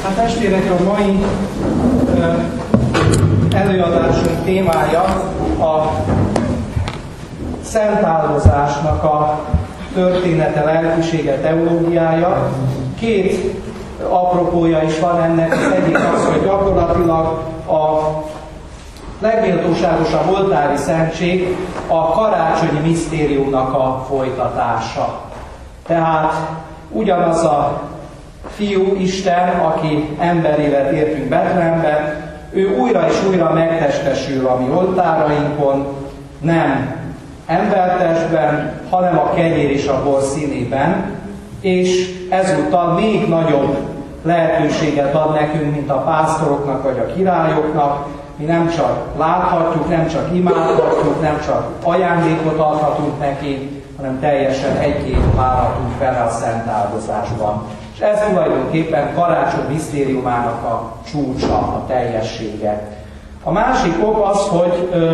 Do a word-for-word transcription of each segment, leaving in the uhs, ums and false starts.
Hát testvérek, a mai előadásunk témája a szentáldozásnak a története, lelkisége, teológiája. Két apropója is van ennek. Az egyik az, hogy gyakorlatilag a legméltóságosabb oltári szentség a karácsonyi misztériumnak a folytatása. Tehát ugyanaz a Fiú, Isten, aki emberével tértünk Betlehembe, ő újra és újra megtestesül a mi oltárainkon, nem embertestben, hanem a kenyér és a bor színében, és ezúttal még nagyobb lehetőséget ad nekünk, mint a pásztoroknak vagy a királyoknak. Mi nem csak láthatjuk, nem csak imádhatjuk, nem csak ajándékot adhatunk neki, hanem teljesen egyként válhatunk fel a szentáldozásban. És ez tulajdonképpen karácsony misztériumának a csúcsa, a teljessége. A másik ok az, hogy ö,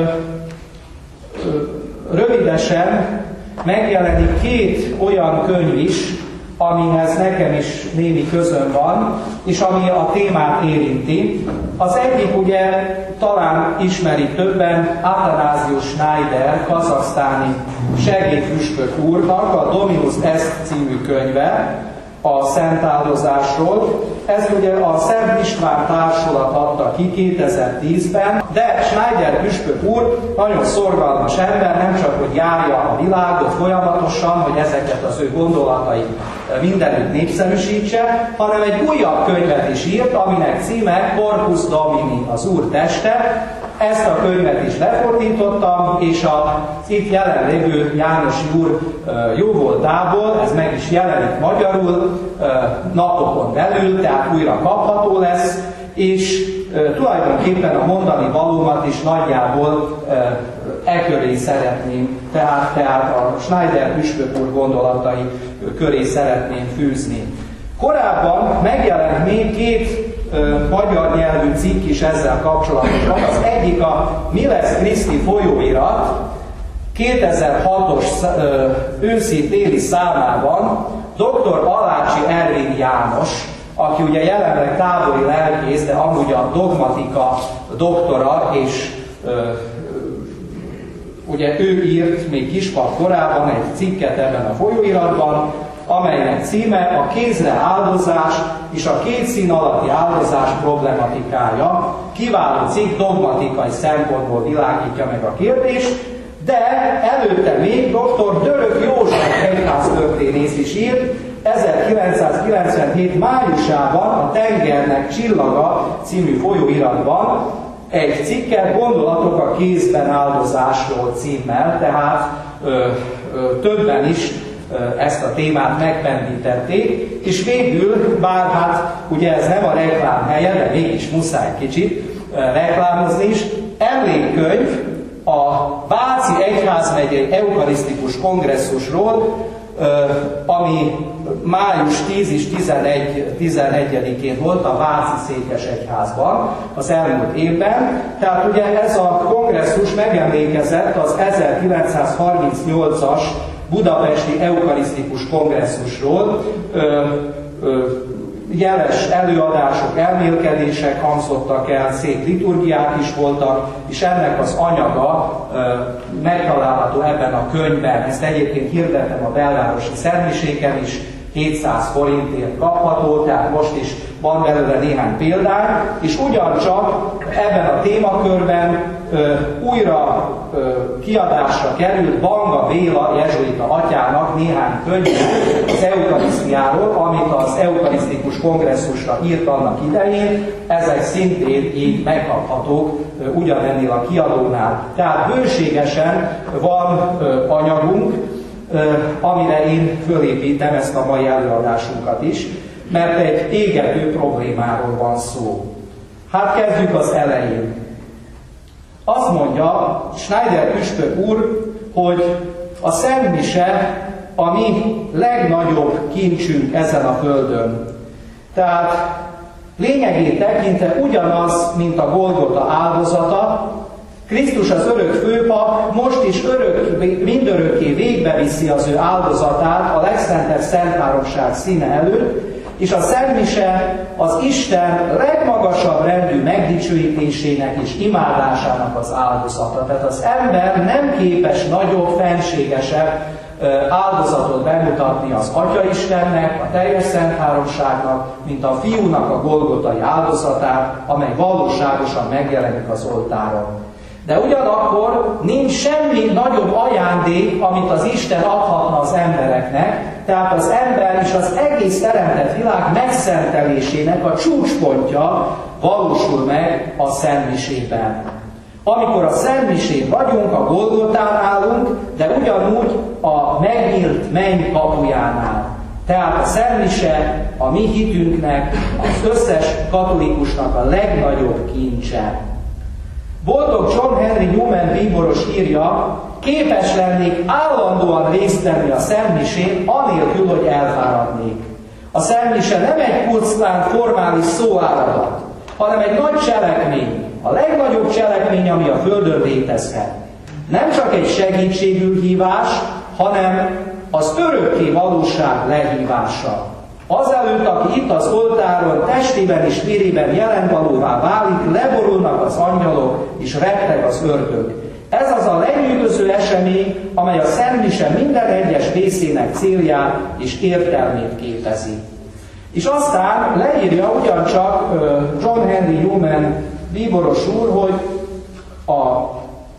ö, rövidesen megjelenik két olyan könyv is, amihez nekem is némi közöm van, és ami a témát érinti. Az egyik ugye talán ismeri többen, Athanasius Schneider, kazaksztáni segédpüspök úrnak a Dominus Est című könyve a szentáldozásról. Ez ugye a Szent István Társulat adta ki kétezer-tízben, de Schneider püspök úr nagyon szorgalmas ember, nem csak hogy járja a világot folyamatosan, hogy ezeket az ő gondolatait mindenütt népszerűsítse, hanem egy újabb könyvet is írt, aminek címe Corpus Domini, az Úr teste. Ezt a könyvet is lefordítottam, és az itt jelenlévő Jánosi úr jóvoltából, ez meg is jelenik magyarul napokon belül, tehát újra kapható lesz, és tulajdonképpen a mondani valómat is nagyjából e köré szeretném, tehát, tehát a Schneider püspök úr gondolatai köré szeretném fűzni. Korábban megjelent még két ö, magyar nyelvű cikk is ezzel kapcsolatosan. Az egyik a Mi lesz Kriszti folyóirat kétezer-hatos ö, őszi-téli számában doktor Alácsi Ervin János, aki ugye jelenleg távoli lelkész, de amúgy a dogmatika doktora, és ö, ugye ő írt még kispap korában egy cikket ebben a folyóiratban, amelynek címe a kézre áldozás és a két szín alatti áldozás problematikája. Kiváló cikk, dogmatikai szempontból világítja meg a kérdést, de előtte még doktor Dörök József egyháztörténész is írt ezerkilencszázkilencvenhét májusában a Tengernek csillaga című folyóiratban egy cikket, Gondolatok a kézben áldozásról címmel, tehát ö, ö, többen is ezt a témát megpendítették, és végül, bár hát ugye ez nem a reklám helye, de mégis muszáj kicsit reklámozni is, emlékkönyv a Váci Egyházmegyei Eukarisztikus Kongresszusról, ami május tíz és tizenegy-tizenegyedikén volt a Váci Székesegyházban az elmúlt évben. Tehát ugye ez a kongresszus megemlékezett az ezerkilencszázharmincnyolcas budapesti eukarisztikus kongresszusról. Ö, ö, jeles előadások, elmélkedések hangzottak el, szép liturgiák is voltak, és ennek az anyaga ö, megtalálható ebben a könyvben. Ezt egyébként hirdettem a belvárosi szentmiséken is, hétszáz forintért kapható, tehát most is van belőle néhány példány, és ugyancsak ebben a témakörben ö, újra ö, kiadásra került Banga Béla jezsuita atyának néhány könyve az eukarisztiáról, amit az eukarisztikus kongresszusra írt annak idején. Ezek szintén így megkaphatók ö, ugyanennél a kiadónál. Tehát bőségesen van ö, anyagunk, ö, amire én fölépítem ezt a mai előadásunkat is, mert egy égető problémáról van szó. Hát kezdjük az elején. Azt mondja Schneider püspök úr, hogy a Szent Mise a mi legnagyobb kincsünk ezen a földön. Tehát lényegét tekintve ugyanaz, mint a Golgota áldozata. Krisztus az örök főpap most is örök, mindörökké végbeviszi az ő áldozatát a legszentebb Szentháromság színe előtt, és a szentmise az Isten legmagasabb rendű megdicsőítésének és imádásának az áldozata. Tehát az ember nem képes nagyobb, fenségesebb áldozatot bemutatni az Atya-Istennek, a teljes Szent Háromságnak, mint a Fiúnak a golgotai áldozatát, amely valóságosan megjelenik az oltáron. De ugyanakkor nincs semmi nagyobb ajándék, amit az Isten adhatna az embereknek, tehát az ember és az egész teremtett világ megszentelésének a csúcspontja valósul meg a szentmisében. Amikor a szentmisén vagyunk, a Golgotán állunk, de ugyanúgy a megnyílt menny kapujánál. Tehát a szentmise a mi hitünknek, az összes katolikusnak a legnagyobb kincse. Boldog John Henry Newman bíboros írja, képes lennék állandóan részt venni a szentmisén, anélkül, hogy elfáradnék. A szentmise nem egy pusztán formális szóáradat, hanem egy nagy cselekmény, a legnagyobb cselekmény, ami a Földön létezhet. Nem csak egy segítségül hívás, hanem az örökké valóság lehívása. Azelőtt, aki itt az oltáron testében és vérében jelenvalóvá válik, leborulnak az angyalok és retteg az ördög. Ez az a lenyűgöző esemény, amely a szentmise minden egyes részének célját és értelmét képezi. És aztán leírja ugyancsak John Henry Newman bíboros úr, hogy a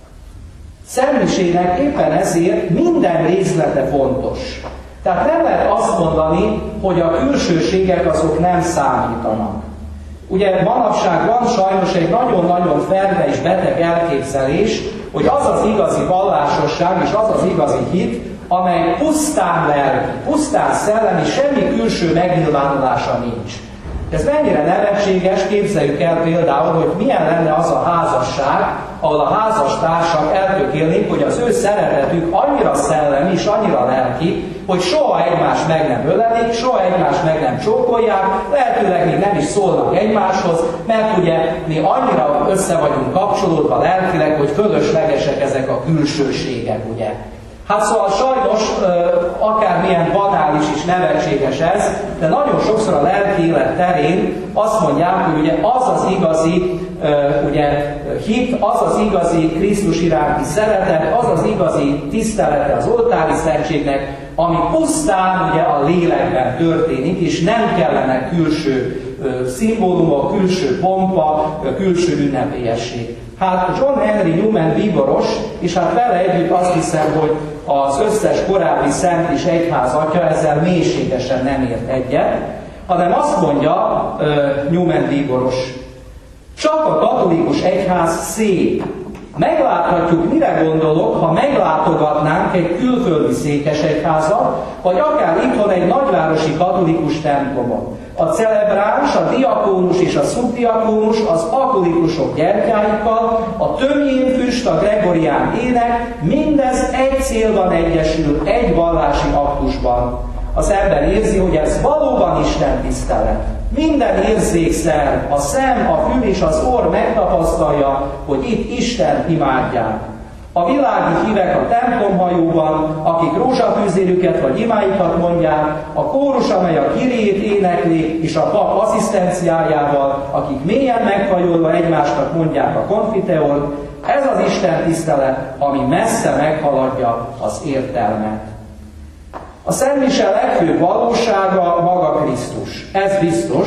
szentmisének éppen ezért minden részlete fontos. Tehát nem lehet azt mondani, hogy a külsőségek azok nem számítanak. Ugye manapság van sajnos egy nagyon-nagyon ferve és beteg elképzelés, hogy az az igazi vallásosság és az az igazi hit, amely pusztán lelki, pusztán szellemi, semmi külső megnyilvánulása nincs. Ez mennyire nevetséges, képzeljük el például, hogy milyen lenne az a házasság, ahol a házastársak eltökélnék, hogy az ő szeretetük annyira szellemi és annyira lelki, hogy soha egymást meg nem ölelik, soha egymást meg nem csókolják, lehetőleg még nem is szólnak egymáshoz, mert ugye mi annyira össze vagyunk kapcsolódva lelkileg, hogy fölöslegesek ezek a külsőségek, ugye. Hát szóval sajnos akármilyen banális és nevetséges ez, de nagyon sokszor a lelki élet terén azt mondják, hogy ugye az az igazi ugye, hit, az az igazi Krisztus iránti szeretet, az az igazi tisztelete az oltári szentségnek, ami pusztán ugye a lélekben történik, és nem kellene külső szimbólumok, külső pompa, külső ünnepélyesség. Hát John Henry Newman bíboros, és hát vele együtt azt hiszem, hogy az összes korábbi szent és egyház atya ezzel mélységesen nem ért egyet, hanem azt mondja uh, Newman bíboros, csak a katolikus egyház szép. Megláthatjuk, mire gondolok, ha meglátogatnánk egy külföldi székesegyházat, vagy akár itthon egy nagyvárosi katolikus templomot. A celebráns, a diakónus és a szubdiakónus az akolikusok gyertyáikkal, a tömjén füst, a gregorián ének, mindez egy célban egyesül, egy vallási aktusban. Az ember érzi, hogy ez valóban Isten tisztelet. Minden érzékszer, a szem, a fül és az orr megtapasztalja, hogy itt Isten imádják. A világi hívek a templomhajóban, akik rózsatűzérüket vagy imáikat mondják, a kórus, amely a Kyriét énekli, és a pap asszisztenciájával, akik mélyen meghajolva egymásnak mondják a konfiteort, ez az Isten tisztelet, ami messze meghaladja az értelmet. A szentmise legfőbb valósága maga Krisztus. Ez biztos,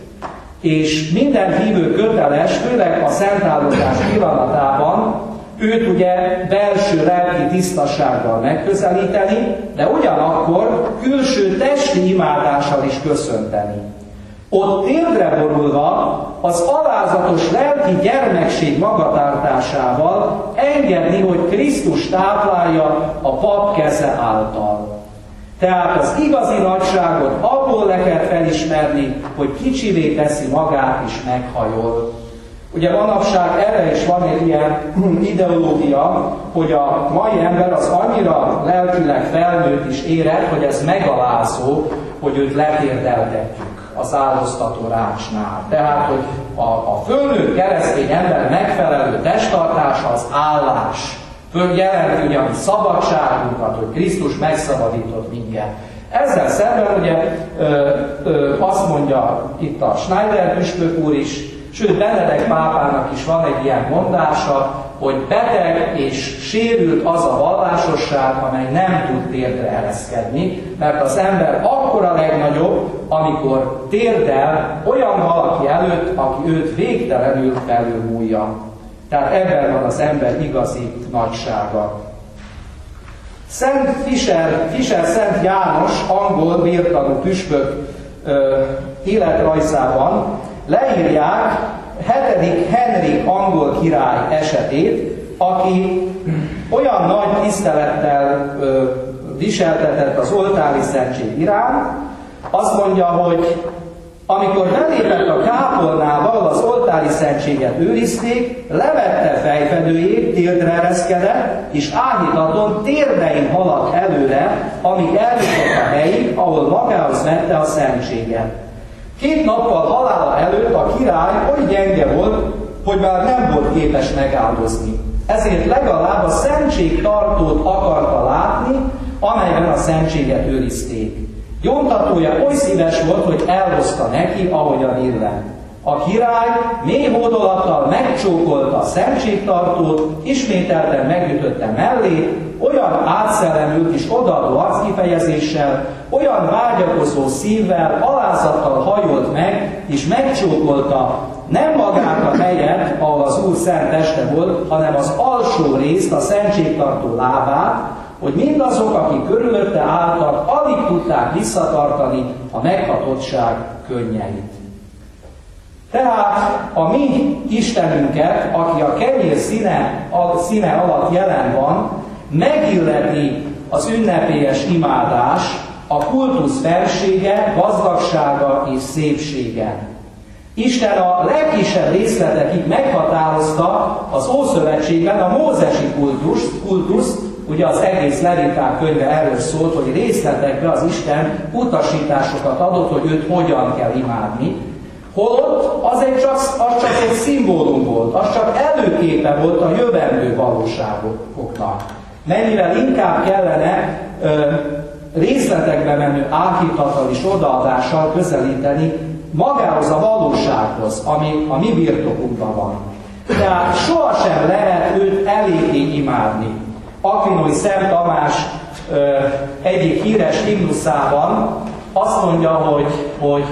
és minden hívő köteles, főleg a szentáldozás pillanatában őt ugye belső lelki tisztasággal megközelíteni, de ugyanakkor külső testi imádással is köszönteni. Ott térdre borulva, az alázatos lelki gyermekség magatartásával engedni, hogy Krisztus táplálja a pap keze által. Tehát az igazi nagyságot abból lehet felismerni, hogy kicsivé teszi magát és meghajol. Ugye manapság erre is van egy ilyen ideológia, hogy a mai ember az annyira lelkileg felnőtt és érett, hogy ez megalázó, hogy őt letérdeltetjük az áldoztató rácsnál. Tehát, hogy a, a fölnőtt keresztény ember megfelelő testtartása az állás. Föl jelenti ugye a szabadságunkat, hogy Krisztus megszabadított minket. Ezzel szemben ugye ö, ö, azt mondja itt a Schneider püspök úr is, sőt Benedek pápának is van egy ilyen mondása, hogy beteg és sérült az a vallásosság, amely nem tud térdre ereszkedni, mert az ember akkor a legnagyobb, amikor térdel olyan valaki előtt, aki őt végtelenül felülmúlja. Tehát ebben van az ember igazi nagysága. Szent Fischer, Fischer Szent János, angol vértanú püspök ö, életrajzában leírják hetedik Henrik angol király esetét, aki olyan nagy tisztelettel ö, viseltetett az oltári szentség iránt, azt mondja, hogy amikor belépett a kápolnába, ahol az oltári szentséget őrizték, levette fejfedőjét, térdre ereszkedett, és áhítaton térdein haladt előre, amíg eljutott a helyig, ahol magához vette a szentséget. Két nappal halála előtt a király oly gyenge volt, hogy már nem volt képes megáldozni. Ezért legalább a szentségtartót akarta látni, amelyben a szentséget őrizték. Gyóntatója oly szíves volt, hogy elhozta neki, ahogyan illett. A király mély hódolattal megcsókolta a szentségtartót, ismételten megütötte mellé, olyan átszellemült és odaadó arckifejezéssel, olyan vágyakozó szívvel, alázattal hajolt meg, és megcsókolta nem magát a helyet, ahol az Úr szent teste volt, hanem az alsó részt, a szentségtartó lábát, hogy mindazok, akik körülötte álltak, alig tudták visszatartani a meghatottság könnyeit. Tehát a mi Istenünket, aki a kenyér színe, a színe alatt jelen van, megilleti az ünnepélyes imádás, a kultusz felsége, gazdagsága és szépsége. Isten a legkisebb részletekig meghatározta az Ószövetségben a mózesi kultuszt, kultuszt, ugye az egész Leviták könyve erről szólt, hogy részletekbe az Isten utasításokat adott, hogy őt hogyan kell imádni. Holott az, egy csak, az csak egy szimbólum volt, az csak előképe volt a jövendő valóságoknak. Mennyivel inkább kellene ö, részletekbe menő áhítattal és odaadással közelíteni magához a valósághoz, ami a mi birtokunkban van. Tehát sohasem lehet őt eléggé imádni. Akvinói Szent Tamás ö, egyik híres himnuszában azt mondja, hogy, hogy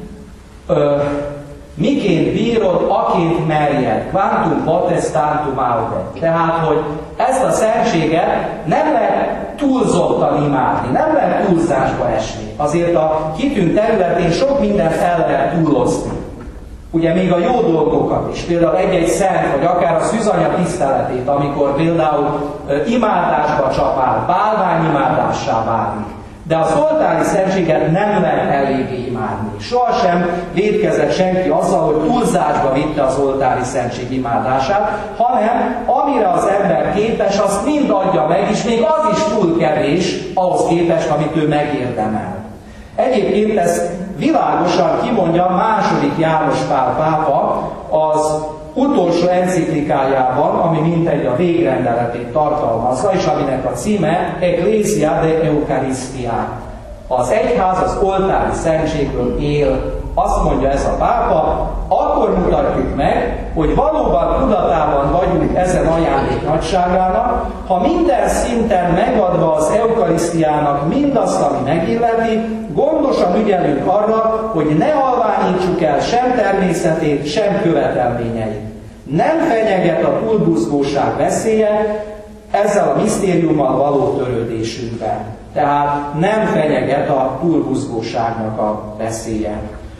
ö, miként bírod, aként merjed, quantum potestatum aude. Tehát, hogy ezt a szentséget nem lehet túlzottan imádni, nem lehet túlzásba esni. Azért a hitünk területén sok mindent el lehet túlozni. Ugye még a jó dolgokat is, például egy-egy szent, vagy akár a szűzanya tiszteletét, amikor például imádásba csapál, bálványimádássá válik. De az oltári szentséget nem lehet eléggé imádni. Sohasem vétkezett senki azzal, hogy túlzásba vitte az oltári szentség imádását, hanem amire az ember képes, azt mind adja meg, és még az is túl kevés ahhoz képest, amit ő megérdemel. Egyébként ezt világosan kimondja második János Pál pápa az utolsó enciklikájában, ami mintegy a végrendeletét tartalmazza, és aminek a címe Ecclesia de Eucharistia. Az egyház az oltári szentségből él. Azt mondja ez a pápa, akkor mutatjuk meg, hogy valóban tudatában vagyunk ezen ajándék nagyságának, ha minden szinten megadva az eukarisztiának mindazt, ami megilleti, gondosan ügyelünk arra, hogy ne halványítsuk el sem természetét, sem követelményeit. Nem fenyeget a túlbuzgóság veszélye ezzel a misztériummal való törődésünkben. Tehát nem fenyeget a túlbuzgóságnak a veszélye.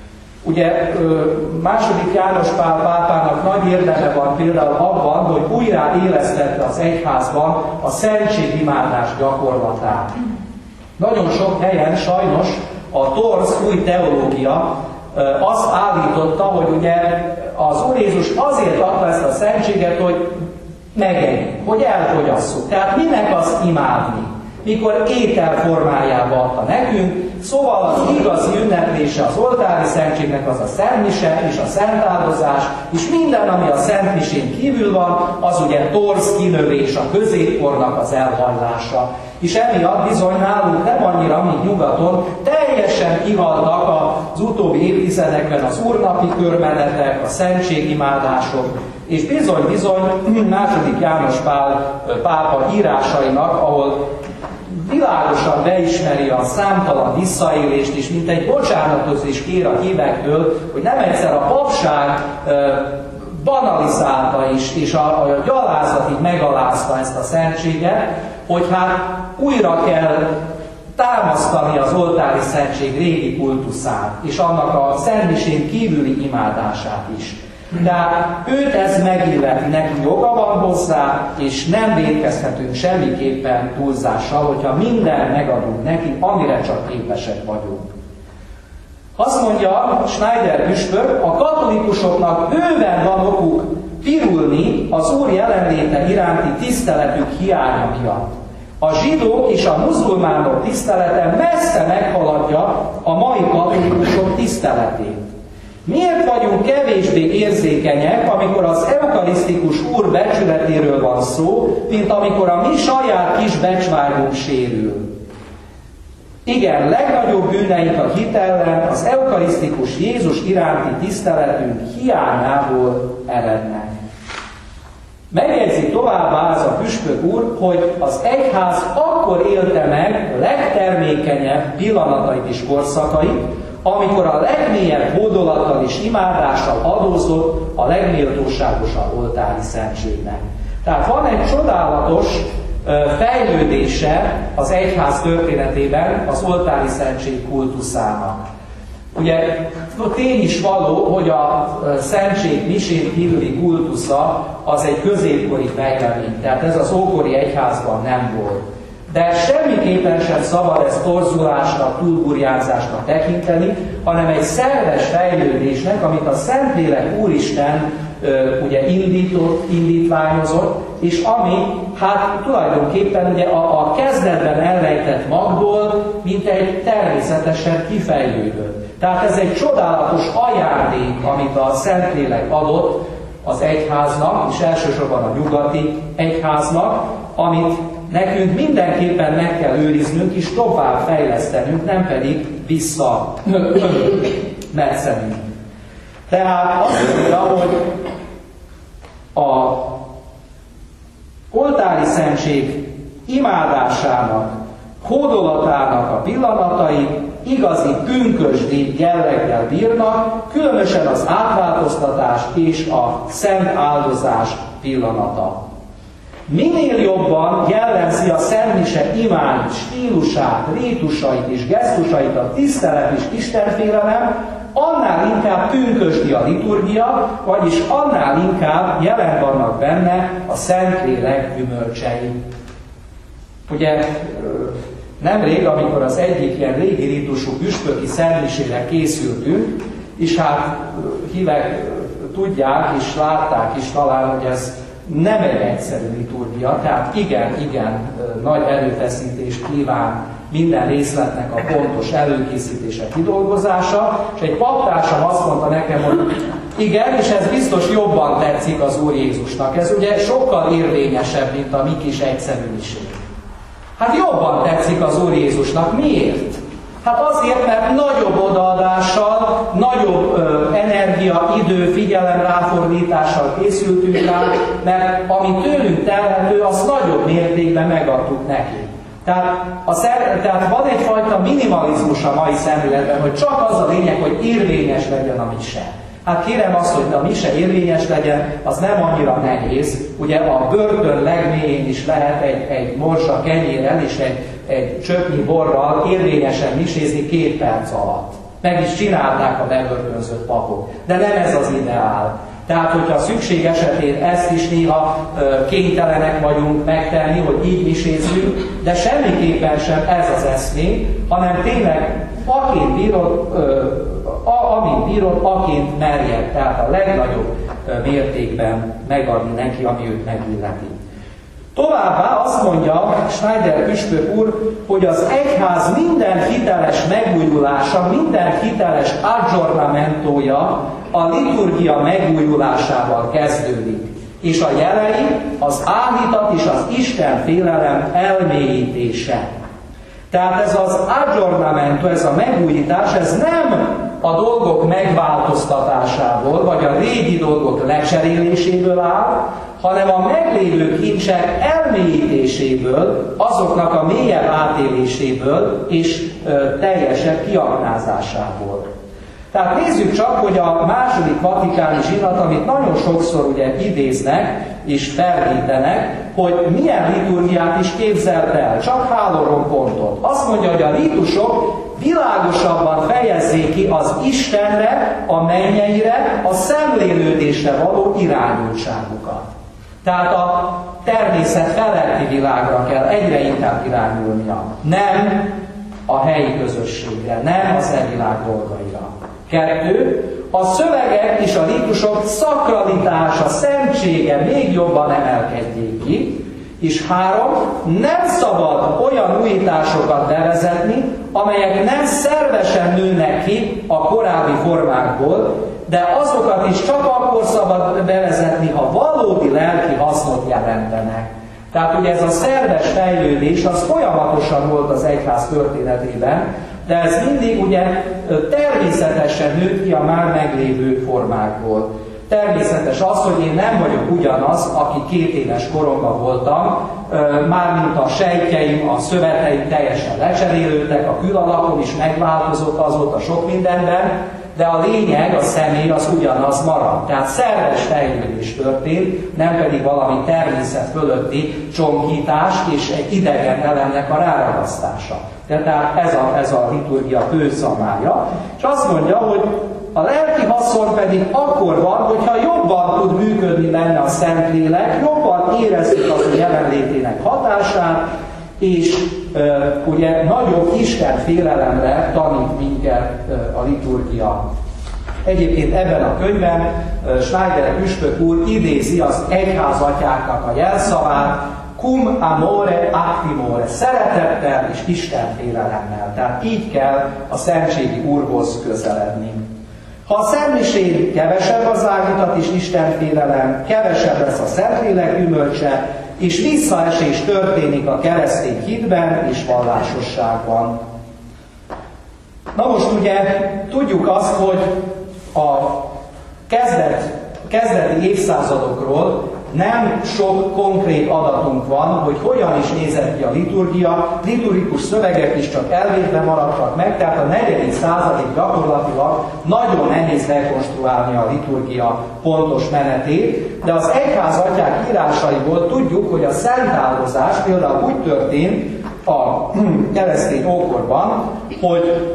Ugye második János Pál pápának nagy érdeme van például abban, hogy újra élesztette az egyházban a szentségimádás gyakorlatát. Nagyon sok helyen sajnos a torz új teológia azt állította, hogy ugye az Úr Jézus azért adta ezt a szentséget, hogy megegyünk, hogy elfogyasszuk. Tehát minek azt imádni? mikor étel formájába adta nekünk, szóval az igazi ünneplése az oltári szentségnek az a szentmise és a szentáldozás, és minden, ami a szentmisén kívül van, az ugye torz kinövés, a középkornak az elhajlása. És emiatt bizony nálunk nem annyira, mint nyugaton, teljesen kihaltak az utóbbi évtizedekben az úrnapi körmenetek, a szentségimádások, és bizony-bizony második János Pál pápa írásainak, ahol világosan beismeri a számtalan visszaélést, és mint egy bocsánatot is kér a hívektől, hogy nem egyszer a papság banalizálta is, és a, a gyalázatig megalázta ezt a szentséget, hogy hát újra kell támasztani az oltári szentség régi kultuszát, és annak a szentmisén kívüli imádását is. De őt ez megilleti, neki joga van hozzá, és nem vétkezhetünk semmiképpen túlzással, hogyha minden megadunk neki, amire csak képesek vagyunk. Azt mondja Schneider püspök, a katolikusoknak bőven van okuk pirulni az Úr jelenléte iránti tiszteletük hiánya miatt. A zsidók és a muzulmánok tisztelete messze meghaladja a mai katolikusok tiszteletét. Miért vagyunk kevésbé érzékenyek, amikor az eukarisztikus Úr becsületéről van szó, mint amikor a mi saját kis becsvágyunk sérül? Igen, legnagyobb bűneink a hit ellen az eukarisztikus Jézus iránti tiszteletünk hiányából erednek. Megjegyzi továbbá az a püspök úr, hogy az egyház akkor élte meg legtermékenyebb pillanatait és korszakait, amikor a legmélyebb hódolattal és imádással adózott a legméltóságosabb oltári szentségnek. Tehát van egy csodálatos fejlődése az egyház történetében az oltári szentség kultuszának. Ugye tény is való, hogy a szentség misén kívüli kultusza az egy középkori fejlemény, tehát ez az ókori egyházban nem volt. De semmiképpen sem szabad ezt torzulásnak, túlburjánzásnak tekinteni, hanem egy szerves fejlődésnek, amit a Szentlélek Úristen ugye indított, indítványozott, és ami hát tulajdonképpen ugye a, a kezdetben elrejtett magból, mint egy természetesen kifejlődött. Tehát ez egy csodálatos ajándék, amit a Szentlélek adott az egyháznak, és elsősorban a nyugati egyháznak, amit nekünk mindenképpen meg kell őriznünk, és tovább fejlesztenünk, nem pedig visszametszenünk. Tehát azt mondja, hogy a oltári szentség imádásának, hódolatának a pillanatai igazi pünkösdi jelleggel bírnak, különösen az átváltoztatás és a szent áldozás pillanata. Minél jobban jellemzi a szentmise imány stílusát, rítusait és gesztusait a tisztelet és istenfélelem, annál inkább pünkösdi a liturgia, vagyis annál inkább jelen vannak benne a Szentlélek gyümölcsei. Ugye nemrég, amikor az egyik ilyen régi rítusú püspöki szentmisére készültünk, és hát hívek tudják és látták is talán, hogy ez nem egy egyszerű liturgia, tehát igen, igen, nagy erőfeszítést kíván minden részletnek a pontos előkészítése, kidolgozása, és egy paptársam azt mondta nekem, hogy igen, és ez biztos jobban tetszik az Úr Jézusnak. Ez ugye sokkal érvényesebb, mint a mi kis egyszerűség. Hát jobban tetszik az Úr Jézusnak. Miért? Hát azért, mert nagyobb odaadással, nagyobb ö, energia, idő, figyelem ráfordítással készültünk rá, mert ami tőlünk telhető, azt nagyobb mértékben megadtuk neki. Tehát, a szer, tehát van egyfajta minimalizmus a mai szemléletben, hogy csak az a lényeg, hogy érvényes legyen a mise. Hát kérem azt, hogy a mise érvényes legyen, az nem annyira nehéz. Ugye a börtön legmélyén is lehet egy, egy morsa kenyérrel és egy, egy csöpnyi borral érvényesen misézni két perc alatt. Meg is csinálták a bebörtönzött papok. De nem ez az ideál. Tehát, hogyha szükség esetén ezt is néha ö, kénytelenek vagyunk megtenni, hogy így misézzünk, de semmiképpen sem ez az eszmény, hanem tényleg aként bírod, ö, a, amint bírod, aként merjed, tehát a legnagyobb ö, mértékben megadni neki, ami őt megilleti. Továbbá azt mondja Schneider püspök úr, hogy az egyház minden hiteles megújulása, minden hiteles aggiornamentója a liturgia megújulásával kezdődik, és a jelei az áhítat és az Isten félelem elmélyítése. Tehát ez az aggiornamento, ez a megújítás, ez nem a dolgok megváltoztatásából, vagy a régi dolgok lecseréléséből áll, hanem a meglévő kincsek elmélyítéséből, azoknak a mélyebb átéléséből és ö, teljesebb kiaknázásából. Tehát nézzük csak, hogy a második vatikáni zsinat, amit nagyon sokszor ugye idéznek és ferdítenek, hogy milyen liturgiát is képzelt el, csak három pontot. Azt mondja, hogy a rítusok világosabban fejezzék ki az Istenre, a mennyeire, a szemlélődésre való irányultságukat. Tehát a természet feletti világra kell egyre inkább irányulnia, nem a helyi közösségre, nem az e világ dolgaira. Kettő, a szövegek és a rítusok szakralitása, szentsége még jobban emelkedjék ki. És három, nem szabad olyan újításokat bevezetni, amelyek nem szervesen nőnek ki a korábbi formákból, de azokat is csak akkor szabad bevezetni, ha valódi lelki hasznot jelentenek. Tehát ugye ez a szerves fejlődés, az folyamatosan volt az egyház történetében, de ez mindig ugye természetesen nőtt ki a már meglévő formákból. Természetes az, hogy én nem vagyok ugyanaz, aki két éves koromban voltam, mármint a sejtjeim, a szöveteim teljesen lecserélődtek, a külalakom is megváltozott azóta sok mindenben, de a lényeg, a személy az ugyanaz marad. Tehát szerves fejlődés történt, nem pedig valami természet fölötti csonkítás és egy idegen elemnek a ráragasztása. Tehát ez a, ez a liturgia főszamája. És azt mondja, hogy a lelki haszon pedig akkor van, hogyha jobban tud működni benne a Szentlélek, jobban érezzük az a jelenlétének hatását, és e, ugye nagyobb Isten félelemre tanít minket e, a liturgia. Egyébként ebben a könyvben e, Schneider püspök úr idézi az egyházatyáknak a jelszavát, cum amore actimore, szeretettel és Isten félelemmel. Tehát így kell a szentségi Úrhoz közeledni. Ha a szentmisén kevesebb az áldozat és istenfélelem, kevesebb lesz a Szentlélek gyümölcse, és visszaesés történik a keresztény hitben és vallásosságban. Na most ugye tudjuk azt, hogy a kezdet, kezdeti évszázadokról nem sok konkrét adatunk van, hogy hogyan is nézett ki a liturgia, liturgikus szövegek is csak elvétve maradtak meg, tehát a negyedik századig gyakorlatilag nagyon nehéz rekonstruálni a liturgia pontos menetét, de az egyházatyák írásaiból tudjuk, hogy a szentáldozás például úgy történt a keresztény ókorban, hogy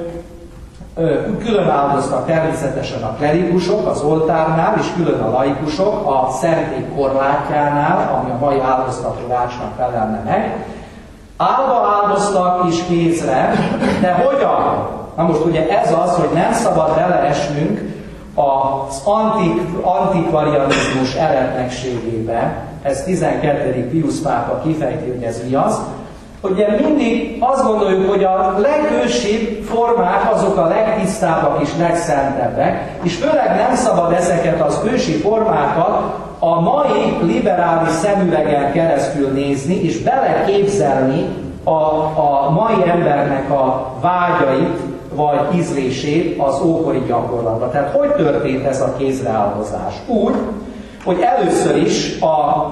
külön áldoztak természetesen a klerikusok az oltárnál, és külön a laikusok a szentély korlátjánál, ami a mai áldoztató-rácsnak felelne meg. Állva áldoztak is kézre, de hogyan? Na most ugye ez az, hogy nem szabad beleesnünk az antik, antikvarianizmus eretnekségébe, ez tizenkettedik Piusz pápa kifejti, hogy ez mi az, ugye mindig azt gondoljuk, hogy a legősibb formák azok a legtisztábbak és legszentebbek, és főleg nem szabad ezeket az ősi formákat a mai liberális szemüvegen keresztül nézni, és beleképzelni a, a mai embernek a vágyait, vagy ízlését az ókori gyakorlatban. Tehát hogy történt ez a kézreáldozás? Úgy, hogy először is a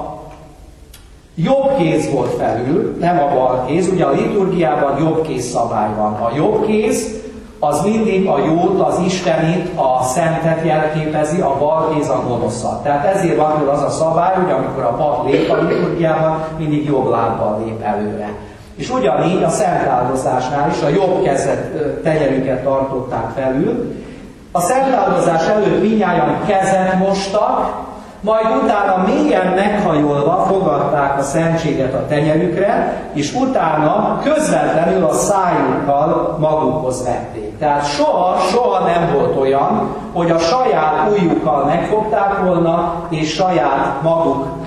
jobb kéz volt felül, nem a bal kéz. Ugye a liturgiában jobb kéz szabály van. A jobb kéz az mindig a jót, az Istenit, a szentet jelképezi, a bal kéz a gonoszat. Tehát ezért van az a szabály, hogy amikor a pap lép a liturgiában, mindig jobb lábbal lép előre. És ugyanígy a szentáldozásnál is a jobb kezet, tenyerüket tartották felül. A szentáldozás előtt mindnyájan kezet mostak, majd utána mélyen meghajolva fogadták a szentséget a tenyerükre, és utána közvetlenül a szájukkal magukhoz vették. Tehát soha, soha nem volt olyan, hogy a saját ujjukkal megfogták volna, és saját maguk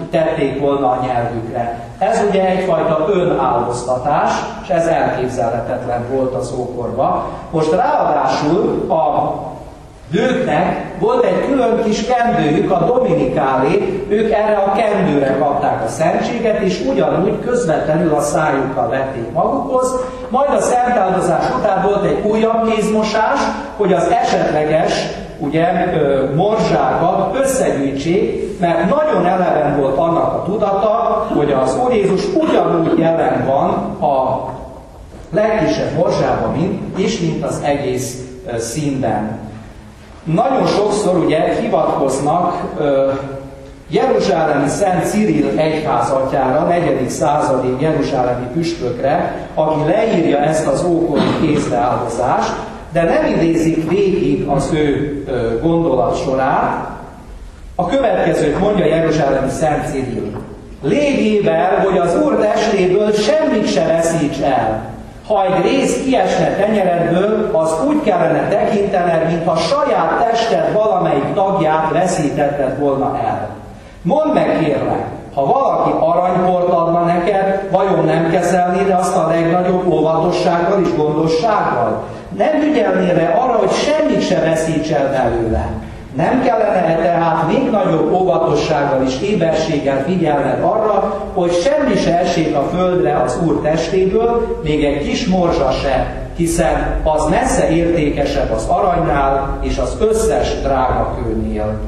tették volna a nyelvükre. Ez ugye egyfajta önáldoztatás, és ez elképzelhetetlen volt az ókorban. Most ráadásul a nőknek volt egy külön kis kendőjük, a dominikálé, ők erre a kendőre kapták a szentséget, és ugyanúgy közvetlenül a szájukkal vették magukhoz, majd a szentáldozás után volt egy újabb kézmosás, hogy az esetleges ugye, morzsákat összegyűjtsék, mert nagyon eleven volt annak a tudata, hogy az Úr Jézus ugyanúgy jelen van a legkisebb morzsában mint, és mint az egész színben. Nagyon sokszor ugye hivatkoznak ö, jeruzsálemi Szent Cirill egyházatjára, negyedik századi jeruzsálemi püspökre, aki leírja ezt az ókori kézbeáldozást, de nem idézik végig az ő ö, gondolatsorát. A következőt mondja jeruzsálemi Szent Cirill. Lényével, hogy az Úr testéből semmit se veszíts el. Ha egy rész kiesne tenyeredből, az úgy kellene tekintened, mintha saját tested valamelyik tagját veszítetted volna el. Mondd meg kérlek, ha valaki aranyport adna neked, vajon nem kezelnéd azt a legnagyobb óvatossággal és gondossággal? Nem ügyelnél rá arra, hogy semmit se veszíts el belőle? Nem kellene tehát még nagyobb óvatossággal és éberséggel figyelned arra, hogy semmi se essék a földre az Úr testéből, még egy kis morzsa se, hiszen az messze értékesebb az aranynál és az összes drága kőnél.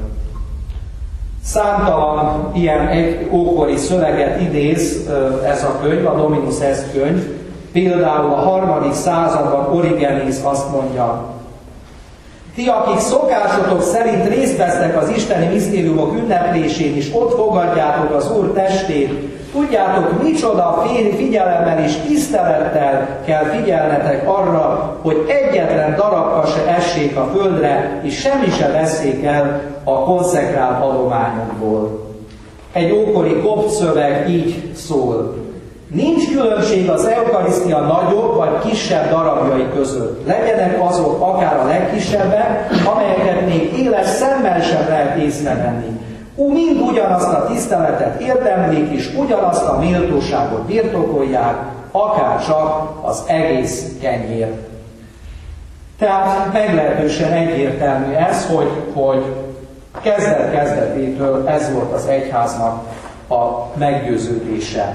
Számtalan ilyen egy ókori szöveget idéz ez a könyv, a Dominus Est könyv. Például a harmadik században Origenész azt mondja: ti, akik szokásotok szerint részt vesznek az isteni misztériumok ünneplésén, és ott fogadjátok az Úr testét, tudjátok, micsoda figyelemmel és tisztelettel kell figyelnetek arra, hogy egyetlen darabka se essék a földre, és semmi se veszék el a konszekrált adományokból. Egy ókori kopt szöveg így szól: nincs különbség az eukarisztia nagyobb vagy kisebb darabjai között. Legyenek azok akár a legkisebbek, amelyeket még éles szemmel sem lehet észrevenni. Ú, mind ugyanazt a tiszteletet érdemlik, és ugyanazt a méltóságot birtokolják, akár csak az egész kenyér. Tehát meglehetősen egyértelmű ez, hogy, hogy kezdet-kezdetétől ez volt az egyháznak a meggyőződése.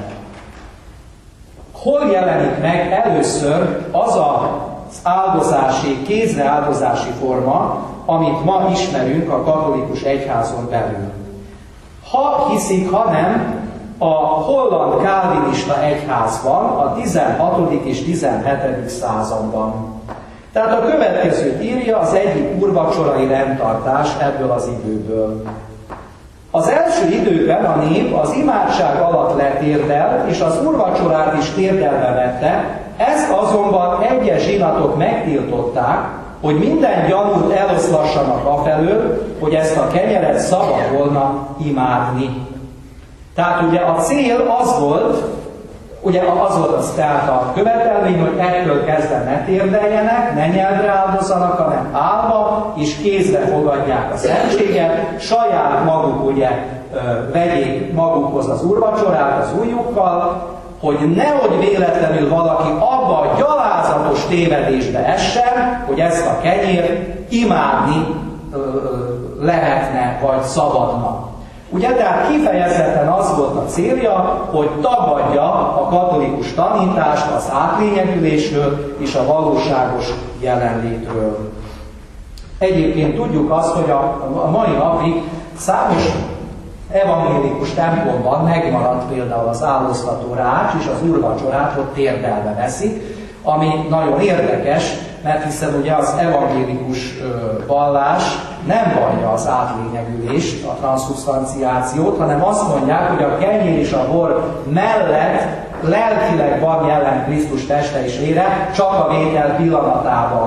Hol jelenik meg először az az áldozási, kézreáldozási forma, amit ma ismerünk a katolikus egyházon belül? Ha hiszik, ha nem, a holland kálvinista egyházban a tizenhatodik és tizenhetedik században. Tehát a következőt írja az egyik úrvacsorai rendtartás ebből az időből. Az első időben a nép az imádság alatt letérdelt, és az úrvacsorát is térdelbe vette, ezt azonban egyes zsinatok megtiltották, hogy minden gyanút eloszlassanak afelől, hogy ezt a kenyeret szabad volna imádni. Tehát ugye a cél az volt, ugye az volt az tehát a követelmény, hogy ettől kezdve ne térdeljenek, ne nyelvre áldozzanak, hanem állva és kézbe fogadják a szentséget, saját maguk ugye vegyék magukhoz az úrvacsorát az ujjukkal, hogy nehogy véletlenül valaki abba a gyalázatos tévedésbe essen, hogy ezt a kenyért imádni lehetne, vagy szabadna. Ugye, tehát kifejezetten az volt a célja, hogy tagadja a katolikus tanítást az átlényegülésről és a valóságos jelenlétről. Egyébként tudjuk azt, hogy a, a mai napig számos evangélikus templomban megmaradt például az áldoztató rács és az úrvacsorát ott térdelbe veszik, ami nagyon érdekes, mert hiszen ugye az evangélikus vallás nem vallja az átlényegülést, a transzubstanciációt, hanem azt mondják, hogy a kenyér és a bor mellett lelkileg van jelen Krisztus teste és vére, csak a vétel pillanatában.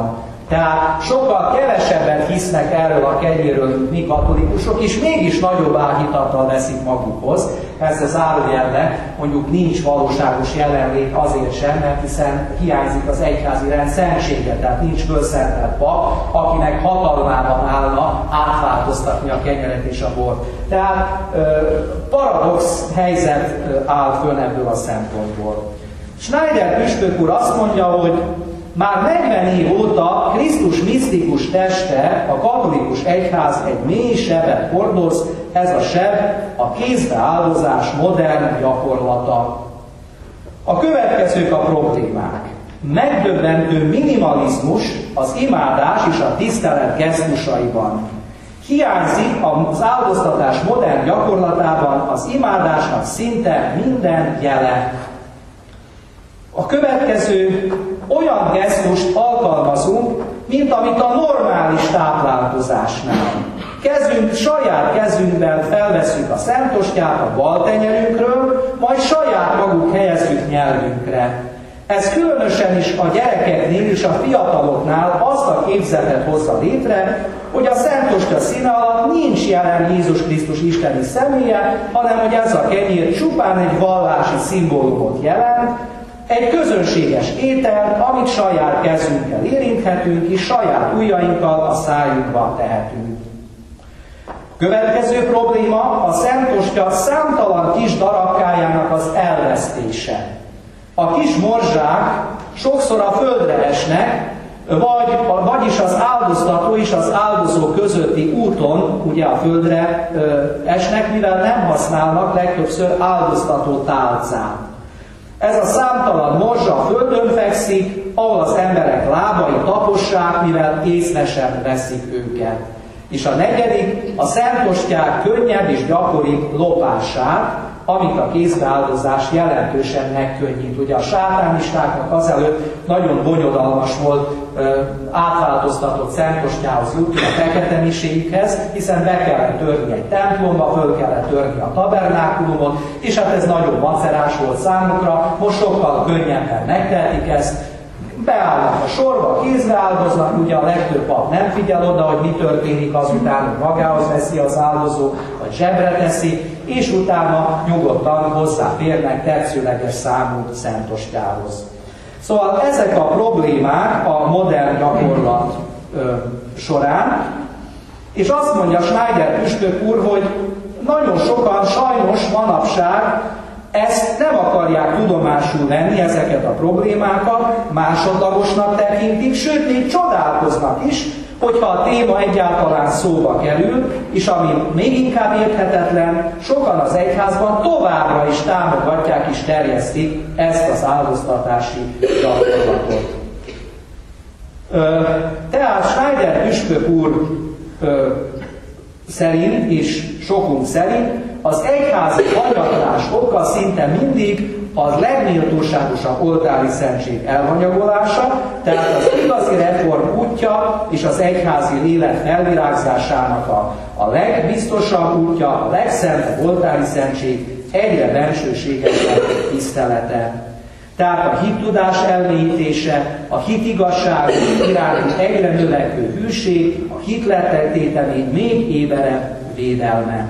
Tehát sokkal kevesebbet hisznek erről a kenyérről mi katolikusok, és mégis nagyobb áhítattal veszik magukhoz. Ez az zárójelbe mondjuk nincs valóságos jelenlét azért sem, mert hiszen hiányzik az egyházi rend szentsége, tehát nincs fölszentelt pap, akinek hatalmában állna átváltoztatni a kenyeret és a bort. Tehát paradox helyzet áll fönn ebből a szempontból. Schneider püspök úr azt mondja, hogy már negyven év óta Krisztus misztikus teste, a katolikus egyház egy mély sebet hordoz, ez a seb a kézbeáldozás modern gyakorlata. A következők a problémák. Megdöbbentő minimalizmus az imádás és a tisztelet gesztusaiban. Hiányzik az áldoztatás modern gyakorlatában az imádásnak szinte minden jele. A következő olyan gesztust alkalmazunk, mint amit a normális táplálkozásnál. Kezünk, saját kezünkben felveszünk a szentostját a bal tenyerünkről, majd saját maguk helyezzük nyelvünkre. Ez különösen is a gyerekeknél és a fiataloknál azt a képzetet hozza létre, hogy a szentostya színe alatt nincs jelen Jézus Krisztus isteni személye, hanem hogy ez a kenyér csupán egy vallási szimbólumot jelent, egy közönséges étel, amit saját kezünkkel érinthetünk, és saját ujjainkkal a szájunkba tehetünk. Következő probléma a szentostya számtalan kis darabkájának az elvesztése. A kis morzsák sokszor a földre esnek, vagy, vagyis az áldoztató és az áldozó közötti úton ugye a földre ö, esnek, mivel nem használnak legtöbbször áldoztató tálcát. Ez a számtalan morzsa a földön fekszik, ahol az emberek lábai tapossák, mivel észre sem veszik őket. És a negyedik, a szentostják könnyebb és gyakoribb lopását, amit a kézbeáldozás jelentősen megkönnyít. Ugye a sátánistáknak azelőtt nagyon bonyodalmas volt ö, átváltoztatott szentostjához jutni a fekete miséikhez, hiszen be kellett törni egy templomba, föl kellett törni a tabernákulumot, és hát ez nagyon macerás volt számukra, most sokkal könnyebben megtehetik ezt, beállnak a sorba, kézbe áldoznak, ugye a legtöbb pap nem figyel oda, hogy mi történik azután, hogy magához veszi az áldozó, vagy zsebre teszi, és utána nyugodtan hozzáférnek tetszőleges számú szentostjához. Szóval ezek a problémák a modern gyakorlat ö, során, és azt mondja Schneider püspök úr, hogy nagyon sokan sajnos manapság ezt nem akarják tudomásul venni, ezeket a problémákat, másodlagosnak tekintik, sőt, még csodálkoznak is, hogyha a téma egyáltalán szóba kerül, és ami még inkább érthetetlen, sokan az egyházban továbbra is támogatják és terjesztik ezt az áldoztatási gyakorlatot. Tehát Schneider püspök úr szerint, és sokunk szerint, az egyházi hanyatlás oka szinte mindig a legméltóságosabb oltári szentség elhanyagolása, tehát az igazi reform útja és az egyházi élet felvirágzásának a, a legbiztosabb útja, a legszentebb oltári szentség egyre bensőségesebb tisztelete. Tehát a hittudás elmélyítése, a hitigazság iránti egyre növekvő hűség, a hitlettételén még éberebb védelme.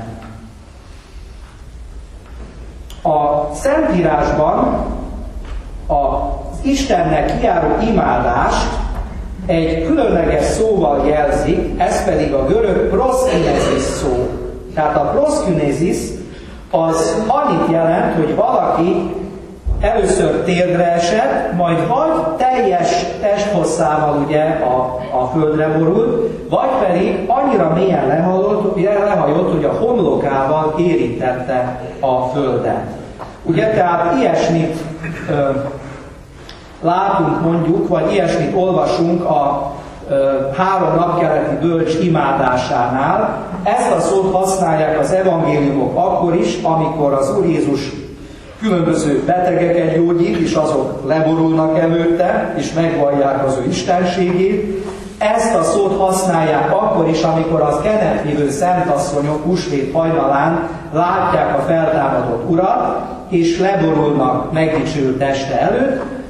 A Szentírásban az Istennek kijáró imádást egy különleges szóval jelzik, ez pedig a görög proszkinézis szó. Tehát a proszkinézis az annyit jelent, hogy valaki először térdre esett, majd vagy teljes testhosszával ugye a, a földre borult, vagy pedig annyira mélyen lehajolt, lehajolt, hogy a homlokával érintette a földet. Ugye, tehát ilyesmit ö, látunk mondjuk, vagy ilyesmit olvasunk a ö, három napkeleti bölcs imádásánál. Ezt a szót használják az evangéliumok akkor is, amikor az Úr Jézus különböző betegeket gyógyít, és azok leborulnak előtte, és megvallják az ő istenségét. Ezt a szót használják akkor is, amikor az kenetvívő szentasszonyok húsvét hajnalán látják a feltámadott Urat, és leborulnak megdicsőült teste előtt.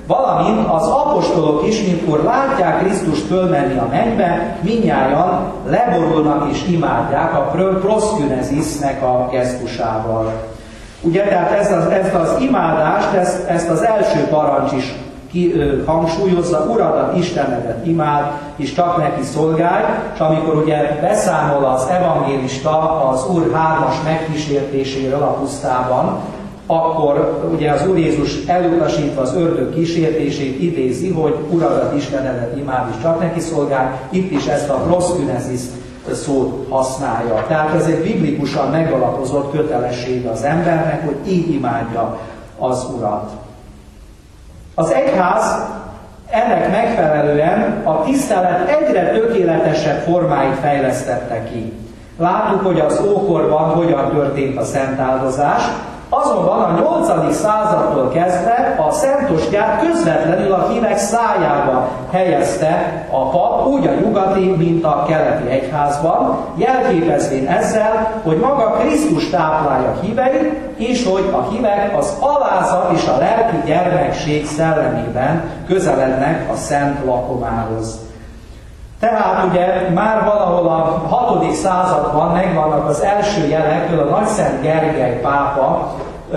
Valamint az apostolok is, mikor látják Krisztust fölmenni a mennybe, mindnyájan leborulnak és imádják a proszkünezisnek a gesztusával. Ugye, tehát ezt az, ezt az imádást, ezt, ezt az első parancs is ki, ö, hangsúlyozza, Uradat, Istenedet imád, és csak neki szolgálj, és amikor ugye beszámol az evangélista az Úr hármas megkísértéséről a pusztában, akkor ugye az Úr Jézus elutasítva az ördög kísértését idézi, hogy Uradat, Istenedet imád, és csak neki szolgálj, itt is ezt a proszkünezis szót használja. Tehát ez egy biblikusan megalapozott kötelessége az embernek, hogy így imádja az Urat. Az egyház ennek megfelelően a tisztelet egyre tökéletesebb formáit fejlesztette ki. Láttuk, hogy az ókorban hogyan történt a szentáldozás, azonban a nyolcadik századtól kezdve a szentostját közvetlenül a hívek szájába helyezte a pap, úgy a nyugati, mint a keleti egyházban, jelképezvén ezzel, hogy maga Krisztus táplálja híveit, és hogy a hívek az alázat és a lelki gyermekség szellemében közelednek a szent lakomához. Tehát ugye már valahol a hatodik században megvannak az első jelek, a Nagyszent Gergely pápa,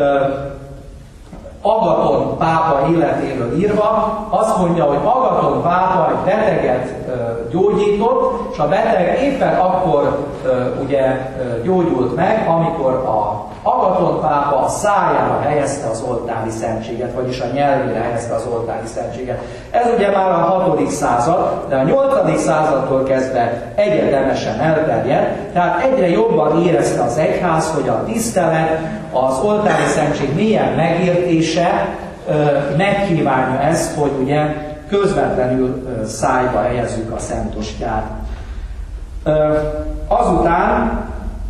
Agaton pápa életéről írva, azt mondja, hogy Agaton pápa egy beteget gyógyított, és a beteg éppen akkor ugye gyógyult meg, amikor a Agaton pápa a szájára helyezte az oltári szentséget, vagyis a nyelvére helyezte az oltári szentséget. Ez ugye már a hatodik század, de a nyolcadik századtól kezdve egyetemesen elterjedt, tehát egyre jobban érezte az egyház, hogy a tisztelet, az oltári szentség mélyen megértése megkívánja ezt, hogy ugye közvetlenül szájba helyezzük a szentostját. Azután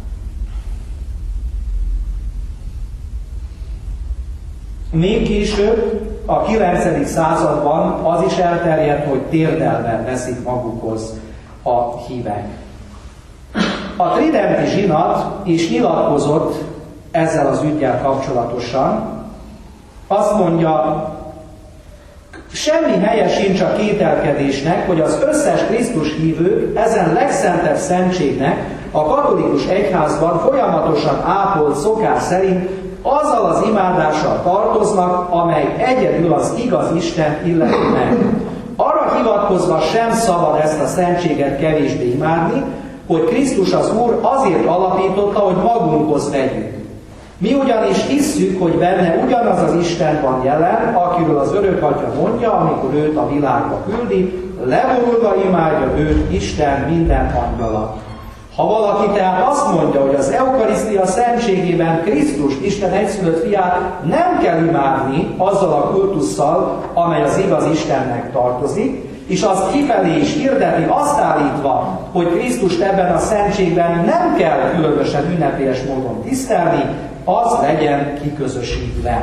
még később, a kilencedik században az is elterjedt, hogy térdelve veszik magukhoz a hívek. A tridenti zsinat is nyilatkozott ezzel az üggyel kapcsolatosan. Azt mondja, semmi helye sincs a kételkedésnek, hogy az összes Krisztus hívők ezen legszentebb szentségnek a katolikus egyházban folyamatosan ápolt szokás szerint azzal az imádással tartoznak, amely egyedül az igaz Isten illeti meg. Arra hivatkozva sem szabad ezt a szentséget kevésbé imádni, hogy Krisztus az Úr azért alapította, hogy magunkhoz vegyük. Mi ugyanis hisszük, hogy benne ugyanaz az Isten van jelen, akiről az Örökatya mondja, amikor őt a világba küldi, leborulva imádja őt Isten minden angyala. Ha valaki tehát azt mondja, hogy az eukarisztia szentségében Krisztust, Isten egyszülött fiát nem kell imádni azzal a kultusszal, amely az igaz Istennek tartozik, és azt kifelé is hirdeti, azt állítva, hogy Krisztust ebben a szentségben nem kell különösen ünnepélyes módon tisztelni, az legyen kiközösítve.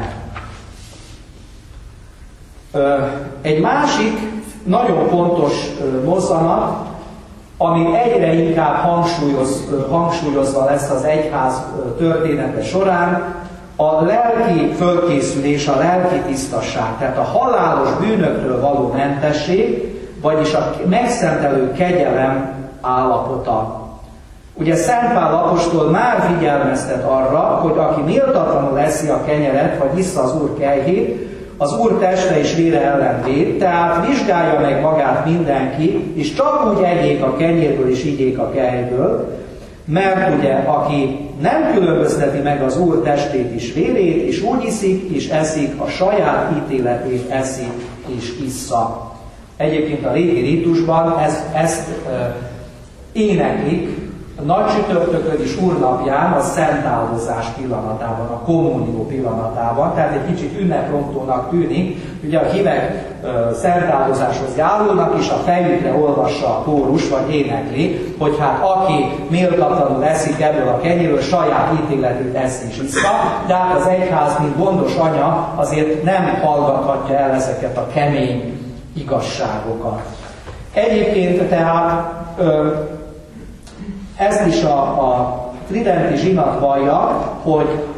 Egy másik nagyon fontos mozzanat, ami egyre inkább hangsúlyoz, hangsúlyozva lesz az egyház története során, a lelki fölkészülés, a lelki tisztasság, tehát a halálos bűnöktől való mentesség, vagyis a megszentelő kegyelem állapota. Ugye Szent Pál apostol már figyelmeztet arra, hogy aki méltatlanul eszi a kenyeret, vagy issza az Úr kejhét, az Úr teste és vére ellen véd, tehát vizsgálja meg magát mindenki, és csak úgy egyék a kenyérből és igyék a kejből, mert ugye aki nem különbözteti meg az Úr testét és vérét, és úgy iszik és eszik, a saját ítéletét eszik és issza. Egyébként a régi rítusban ezt, ezt e, éneklik, nagy csütörtökön és úrnapján, a szentáldozás pillanatában, a kommunió pillanatában, tehát egy kicsit ünneprontónak tűnik, ugye a hívek uh, szentáldozáshoz járulnak, és a fejükre olvassa a kórus, vagy énekli, hogy hát aki méltatlanul eszik ebből a kenyérből, saját ítéletét eszi és issza, de hát az egyház, mint gondos anya, azért nem hallgathatja el ezeket a kemény igazságokat. Egyébként tehát uh, ezt is a, a tridenti zsinat vallja, hogy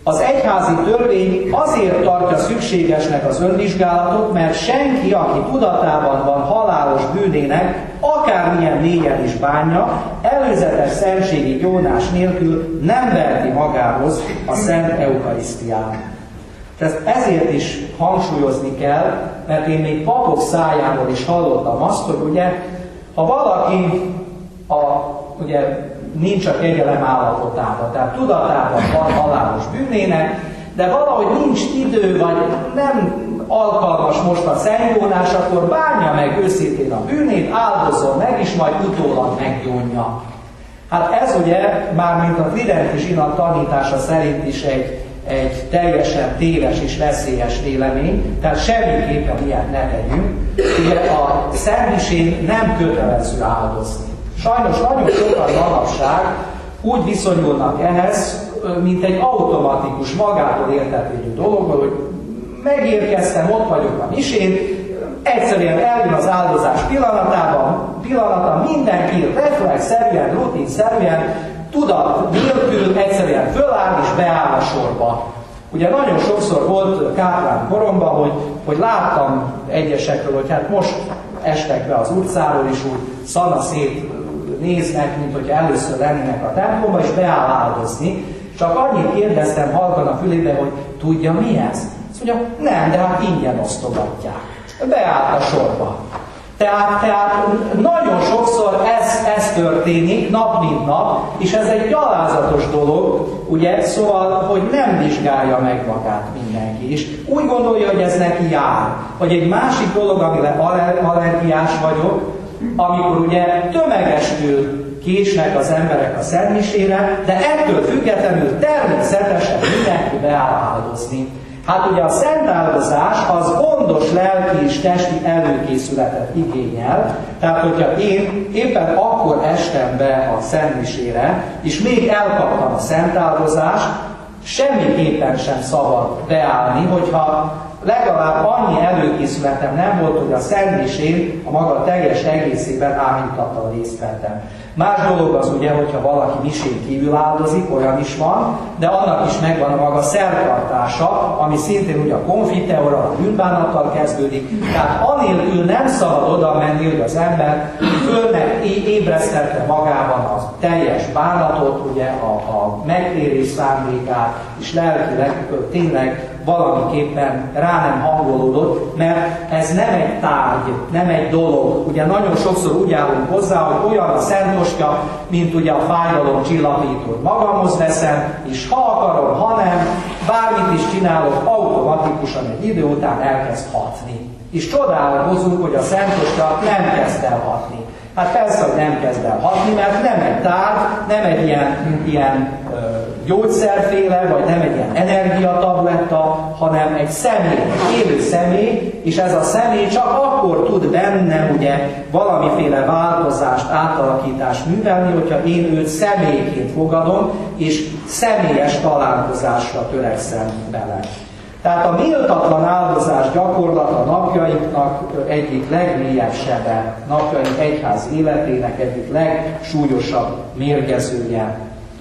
Az egyházi törvény azért tartja szükségesnek az önvizsgálatot, mert senki, aki tudatában van halálos bűnének, akármilyen mélyen is bánja, előzetes szentségi gyónás nélkül nem verti magához a Szent Eukarisztiát. Ezt ezért is hangsúlyozni kell, mert én még papok szájából is hallottam azt, hogy ugye, ha valaki a, ugye, nincs a kegyelem állapotában, tehát tudatában van halálos bűnének, de valahogy nincs idő, vagy nem alkalmas most a szentgyónás, akkor bánja meg őszintén a bűnét, áldozzon meg, és majd utólag meggyónja. Hát ez ugye, már mint a tridenti zsinat tanítása szerint is egy, egy teljesen téves és veszélyes vélemény, tehát semmiképpen ilyet ne tegyünk. Ugye a szentmisén nem kötelező áldozni. Sajnos nagyon sokan manapság úgy viszonyulnak ehhez, mint egy automatikus, magától értetődő dologból, hogy megérkeztem, ott vagyok a misén, egyszerűen eljön az áldozás pillanatában, pillanata mindenki reflexszerűen, rutinszerűen, tudat nélkül egyszerűen föláll és beáll a sorba. Ugye nagyon sokszor volt káplán koromban, hogy, hogy láttam egyesekről, hogy hát most estek be az utcáról, és úgy szanaszét néznek, mint hogy először lennének a templomba, és beáll áldozni. Csak annyit kérdeztem halkan a fülébe, hogy tudja mi ez? Azt mondja, nem, de hát ingyen osztogatják. Beállt a sorba. Tehát, tehát nagyon sokszor ez, ez történik, nap mint nap, és ez egy gyalázatos dolog, ugye, szóval, hogy nem vizsgálja meg magát mindenki, és úgy gondolja, hogy ez neki jár. Vagy egy másik dolog, amire allergiás vagyok, amikor ugye tömegestül késnek az emberek a szentmisére, de ettől függetlenül természetesen mindenki beáll áldozni. Hát ugye a szentáldozás az gondos lelki és testi előkészületet igényel, tehát hogyha én éppen akkor estem be a szentmisére, és még elkaptam a szentáldozást, semmiképpen sem szabad beállni, hogyha legalább annyi előkészületem nem volt, hogy a szentmisén a maga teljes egészében ámítattal részt vettem. Más dolog az ugye, hogyha valaki misén kívül áldozik, olyan is van, de annak is megvan a maga szertartása, ami szintén ugye a konfiteora, a bűnbánattal kezdődik. Tehát anélkül nem szabad oda menni, hogy az ember fölnek ébresztette magában a teljes bánatot, ugye a, a megtérés szándékát, és lelkileg tényleg valamiképpen rá nem hangolódott, mert ez nem egy tárgy, nem egy dolog. Ugye nagyon sokszor úgy állunk hozzá, hogy olyan a Szent Ostya, mint ugye a fájdalom csillapítót magamhoz veszem, és ha akarom, ha nem, bármit is csinálok, automatikusan egy idő után elkezd hatni. És csodálkozunk, hogy a Szent Ostya nem kezd el hatni. Hát persze, hogy nem kezd el hatni, mert nem egy tárgy, nem egy ilyen, ilyen ö, gyógyszerféle, vagy nem egy ilyen energiatabletta, hanem egy személy, egy élő személy, és ez a személy csak akkor tud bennem ugye valamiféle változást, átalakítást művelni, hogyha én őt személyként fogadom, és személyes találkozásra törekszem vele. Tehát a méltatlan áldozás gyakorlata napjainknak egyik legmélyebb sebe, napjaink egyház életének egyik legsúlyosabb mérgezője.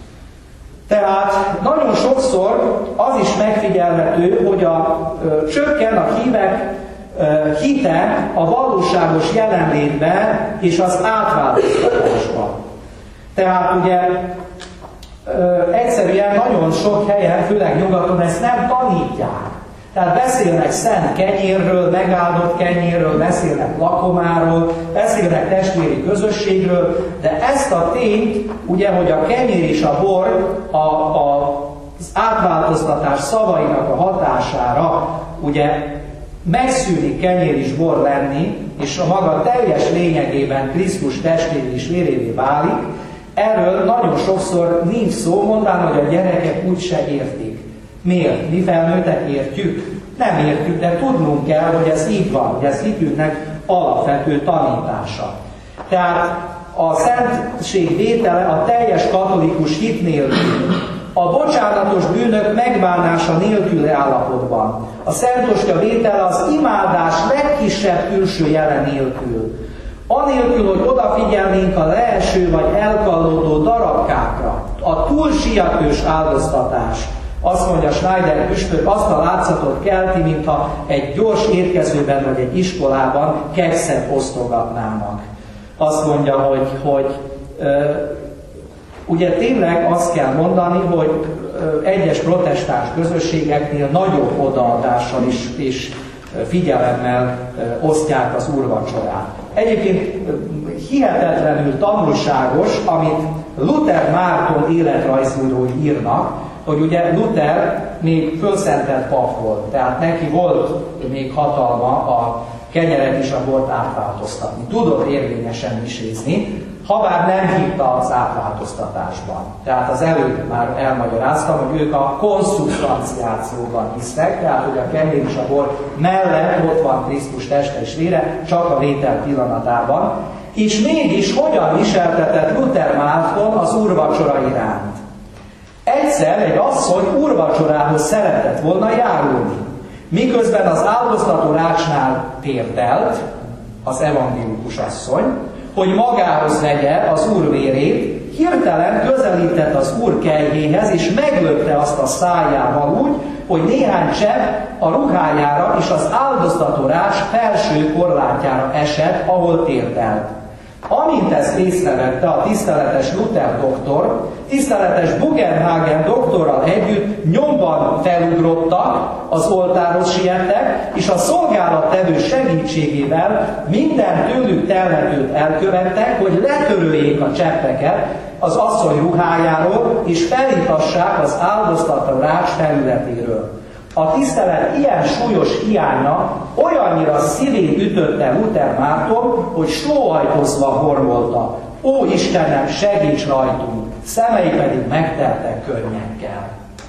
Tehát nagyon sokszor az is megfigyelhető, hogy a, ö, csökken a hívek ö, hite a valóságos jelenlétben és az átváltoztatásban. Tehát ugye Ö, egyszerűen nagyon sok helyen, főleg nyugaton ezt nem tanítják. Tehát beszélnek szent kenyérről, megáldott kenyérről, beszélnek lakomáról, beszélnek testvéri közösségről, de ezt a tényt, ugye, hogy a kenyér és a bor a, a, az átváltoztatás szavainak a hatására, ugye megszűnik kenyér és bor lenni, és a maga teljes lényegében Krisztus testévé és vérévé válik. Erről nagyon sokszor nincs szó, mondván, hogy a gyerekek úgyse értik. Miért? Mi felnőttek értjük? Nem értjük, de tudnunk kell, hogy ez így van, hogy ez hitünknek alapvető tanítása. Tehát a szentség vétele a teljes katolikus hit nélkül, a bocsánatos bűnök megbánása nélküli állapotban, a Szent Ostya vétele az imádás legkisebb külső jele nélkül, anélkül, hogy odafigyelnénk a leeső vagy elkallódó darabkákra, a túlsietős áldoztatás, Azt mondja Schneider püspök, azt a látszatot kelti, mintha egy gyors étkezőben vagy egy iskolában kekszet osztogatnának. Azt mondja, hogy, hogy ö, ugye tényleg azt kell mondani, hogy ö, egyes protestáns közösségeknél nagyobb odaadással is, is figyelemmel ö, osztják az úrvacsorát. Egyébként hihetetlenül tanulságos, amit Luther Márton életrajzírói írnak, hogy ugye Luther még fölszentelt pap volt, tehát neki volt még hatalma a kenyeret és a bort átváltoztatni. Tudott érvényesen misézni, habár nem hitt az átváltoztatásban. Tehát az előbb már elmagyaráztam, hogy ők a konszubstanciációban hisznek, tehát hogy a kenyér és a bor mellett ott van Krisztus teste és vére, csak a vétel pillanatában. És mégis hogyan viseltetett Luther Márton az úrvacsora iránt? Egyszer egy asszony úrvacsorához szeretett volna járulni, miközben az áldoztató rácsnál térdelt az evangélikus asszony, hogy magához vegye az úr vérét, hirtelen közelített az úr kelyhéhez, és meglökte azt a szájával úgy, hogy néhány csepp a ruhájára és az áldoztató rács felső korlátjára esett, ahol térdelt. Amint ezt észrevette a tiszteletes Luther doktor, tiszteletes Bugenhagen doktorral együtt nyomban felugrottak, az oltárhoz siettek, és a szolgálattevő segítségével minden tőlük telhetőt elkövettek, hogy letöröljék a cseppeket az asszony ruhájáról, és felítassák az áldoztató rács felületéről. A tisztelet ilyen súlyos hiánya olyannyira szívén ütötte Luther Márton, hogy sóhajtozva hormolta: ó Istenem, segíts rajtunk! Szemei pedig megteltek könnyekkel.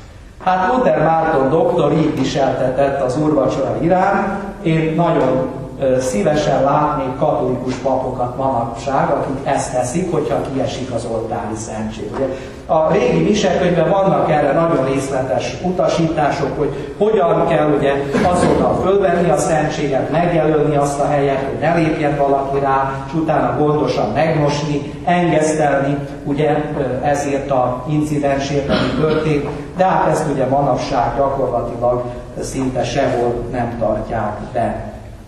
Hát Luther Márton doktor így viseltetett az úrvacsora iránt. Én nagyon szívesen látnék katolikus papokat manapság, akik ezt teszik, hogyha kiesik az oltári szentség. Ugye, a régi misekönyvben vannak erre nagyon részletes utasítások, hogy hogyan kell ugye azonnal fölvenni a szentséget, megjelölni azt a helyet, hogy ne lépjen valaki rá, és utána gondosan megmosni, engesztelni, ugye ezért a incidensért, ami történt, de hát ezt ugye manapság gyakorlatilag szinte sehol nem tartják be.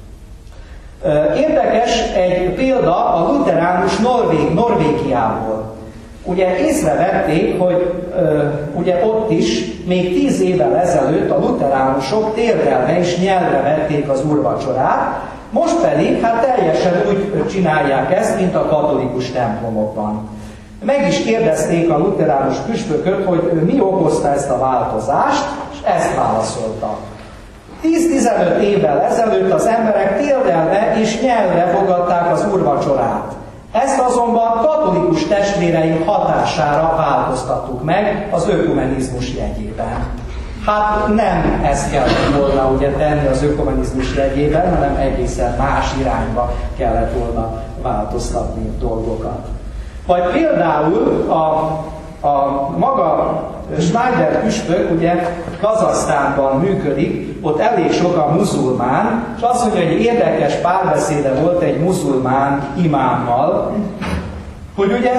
Érdekes egy példa a lutheránus Norvég, Norvégiából. Ugye észrevették, hogy uh, ugye ott is még tíz évvel ezelőtt a lutheránusok térdelve és nyelve vették az úrvacsorát, most pedig hát teljesen úgy csinálják ezt, mint a katolikus templomokban. Meg is kérdezték a lutheránus püspököt, hogy mi okozta ezt a változást, és ezt válaszolta. tíz-tizenöt évvel ezelőtt az emberek térdelve és nyelvre fogadták az úrvacsorát. Ezt azonban katolikus testvéreink hatására változtattuk meg az ökumenizmus jegyében. Hát nem ezt kellett volna ugye tenni az ökumenizmus jegyében, hanem egészen más irányba kellett volna változtatni dolgokat. Vagy például a A maga Schneider püspök ugye Kazahsztánban működik, ott elég sok a muzulmán, és azt mondja, hogy egy érdekes párbeszéde volt egy muzulmán imámmal, hogy ugye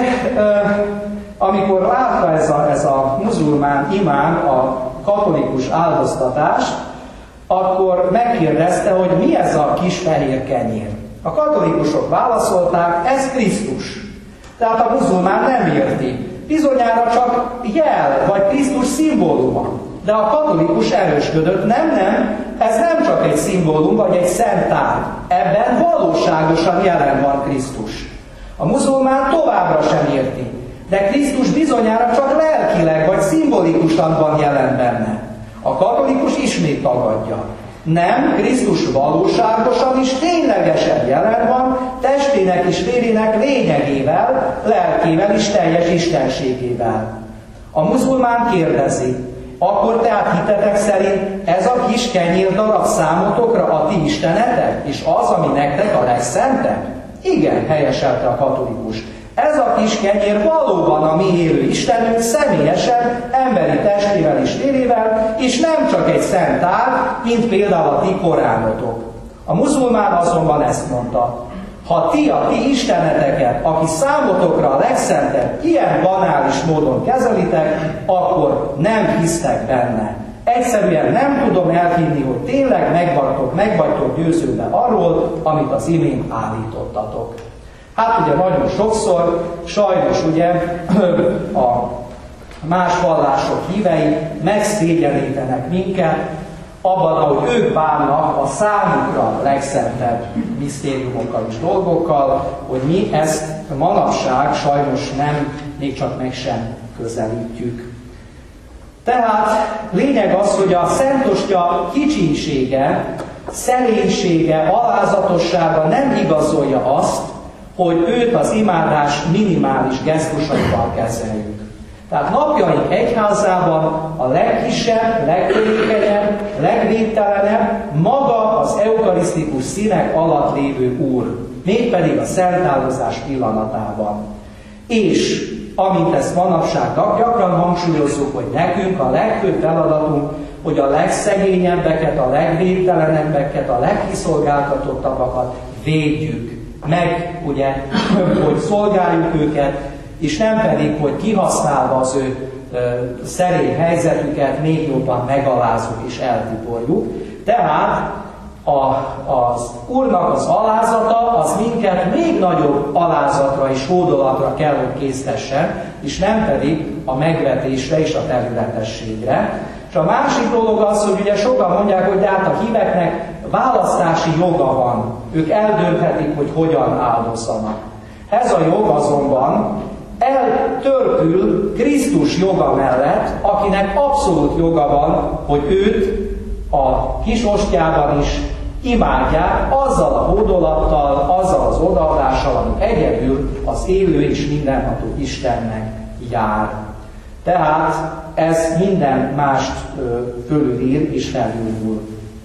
amikor látta ez a, ez a muzulmán imám a katolikus áldoztatást, akkor megkérdezte, hogy mi ez a kis fehér kenyér. A katolikusok válaszolták, ez Krisztus. Tehát a muzulmán nem érti. Bizonyára csak jel, vagy Krisztus szimbóluma. De a katolikus erősködött, nem, nem, ez nem csak egy szimbólum, vagy egy szent tárgy. Ebben valóságosan jelen van Krisztus. A muzulmán továbbra sem érti. De Krisztus bizonyára csak lelkileg, vagy szimbolikusan van jelen benne. A katolikus ismét tagadja. Nem, Krisztus valóságosan és ténylegesen jelen van, testének és vérének lényegével, lelkével és teljes istenségével. A muzulmán kérdezi, akkor tehát hitetek szerint ez a kis kenyér darab számotokra a ti istenetek, és az, ami nektek a legszentebb? Igen, helyeselte a katolikus. Ez a kis kenyér valóban a mi élő Istenünk személyesen, emberi testével és vérével, és nem csak egy szent tárgy, mint például a ti koránotok. A muzulmán azonban ezt mondta: Ha ti a ti isteneteket, aki számotokra a legszentebb, ilyen banális módon kezelitek, akkor nem hisztek benne. Egyszerűen nem tudom elhinni, hogy tényleg megvagytok, megvagytok győződve arról, amit az imént állítottatok. Hát ugye nagyon sokszor, sajnos ugye a más vallások hívei megszégyenítenek minket abban, ahogy ők bánnak a számukra legszentebb misztériumokkal és dolgokkal, hogy mi ezt manapság sajnos nem, még csak meg sem közelítjük. Tehát lényeg az, hogy a szentostya kicsinsége, szerénysége, alázatossága nem igazolja azt, hogy őt az imádás minimális gesztusaival kezeljük. Tehát napjaink egyházában a legkisebb, legtörékenyebb, legvédtelenebb maga az eukarisztikus színek alatt lévő Úr, mégpedig a szentáldozás pillanatában. És amint ezt manapság gyakran hangsúlyozzuk, hogy nekünk a legfőbb feladatunk, hogy a legszegényebbeket, a legvédtelenebbeket, a legkiszolgáltatottabbakat védjük. Meg, ugye, hogy szolgáljuk őket, és nem pedig, hogy kihasználva az ő ö, szerény helyzetüket még jobban megalázunk és eltiporjuk. Tehát a, az Úrnak az alázata, az minket még nagyobb alázatra és hódolatra kell, hogy késztessen, és nem pedig a megvetésre és a területességre. És a másik dolog az, hogy ugye sokan mondják, hogy de hát a híveknek választási joga van. Ők eldönthetik, hogy hogyan áldozzanak. Ez a jog azonban eltörpül Krisztus joga mellett, akinek abszolút joga van, hogy őt a kis ostjában is imádják azzal a hódolattal, azzal az odaadással, ami egyedül az élő és mindenható Istennek jár. Tehát ez minden mást fölülír és felülmúl.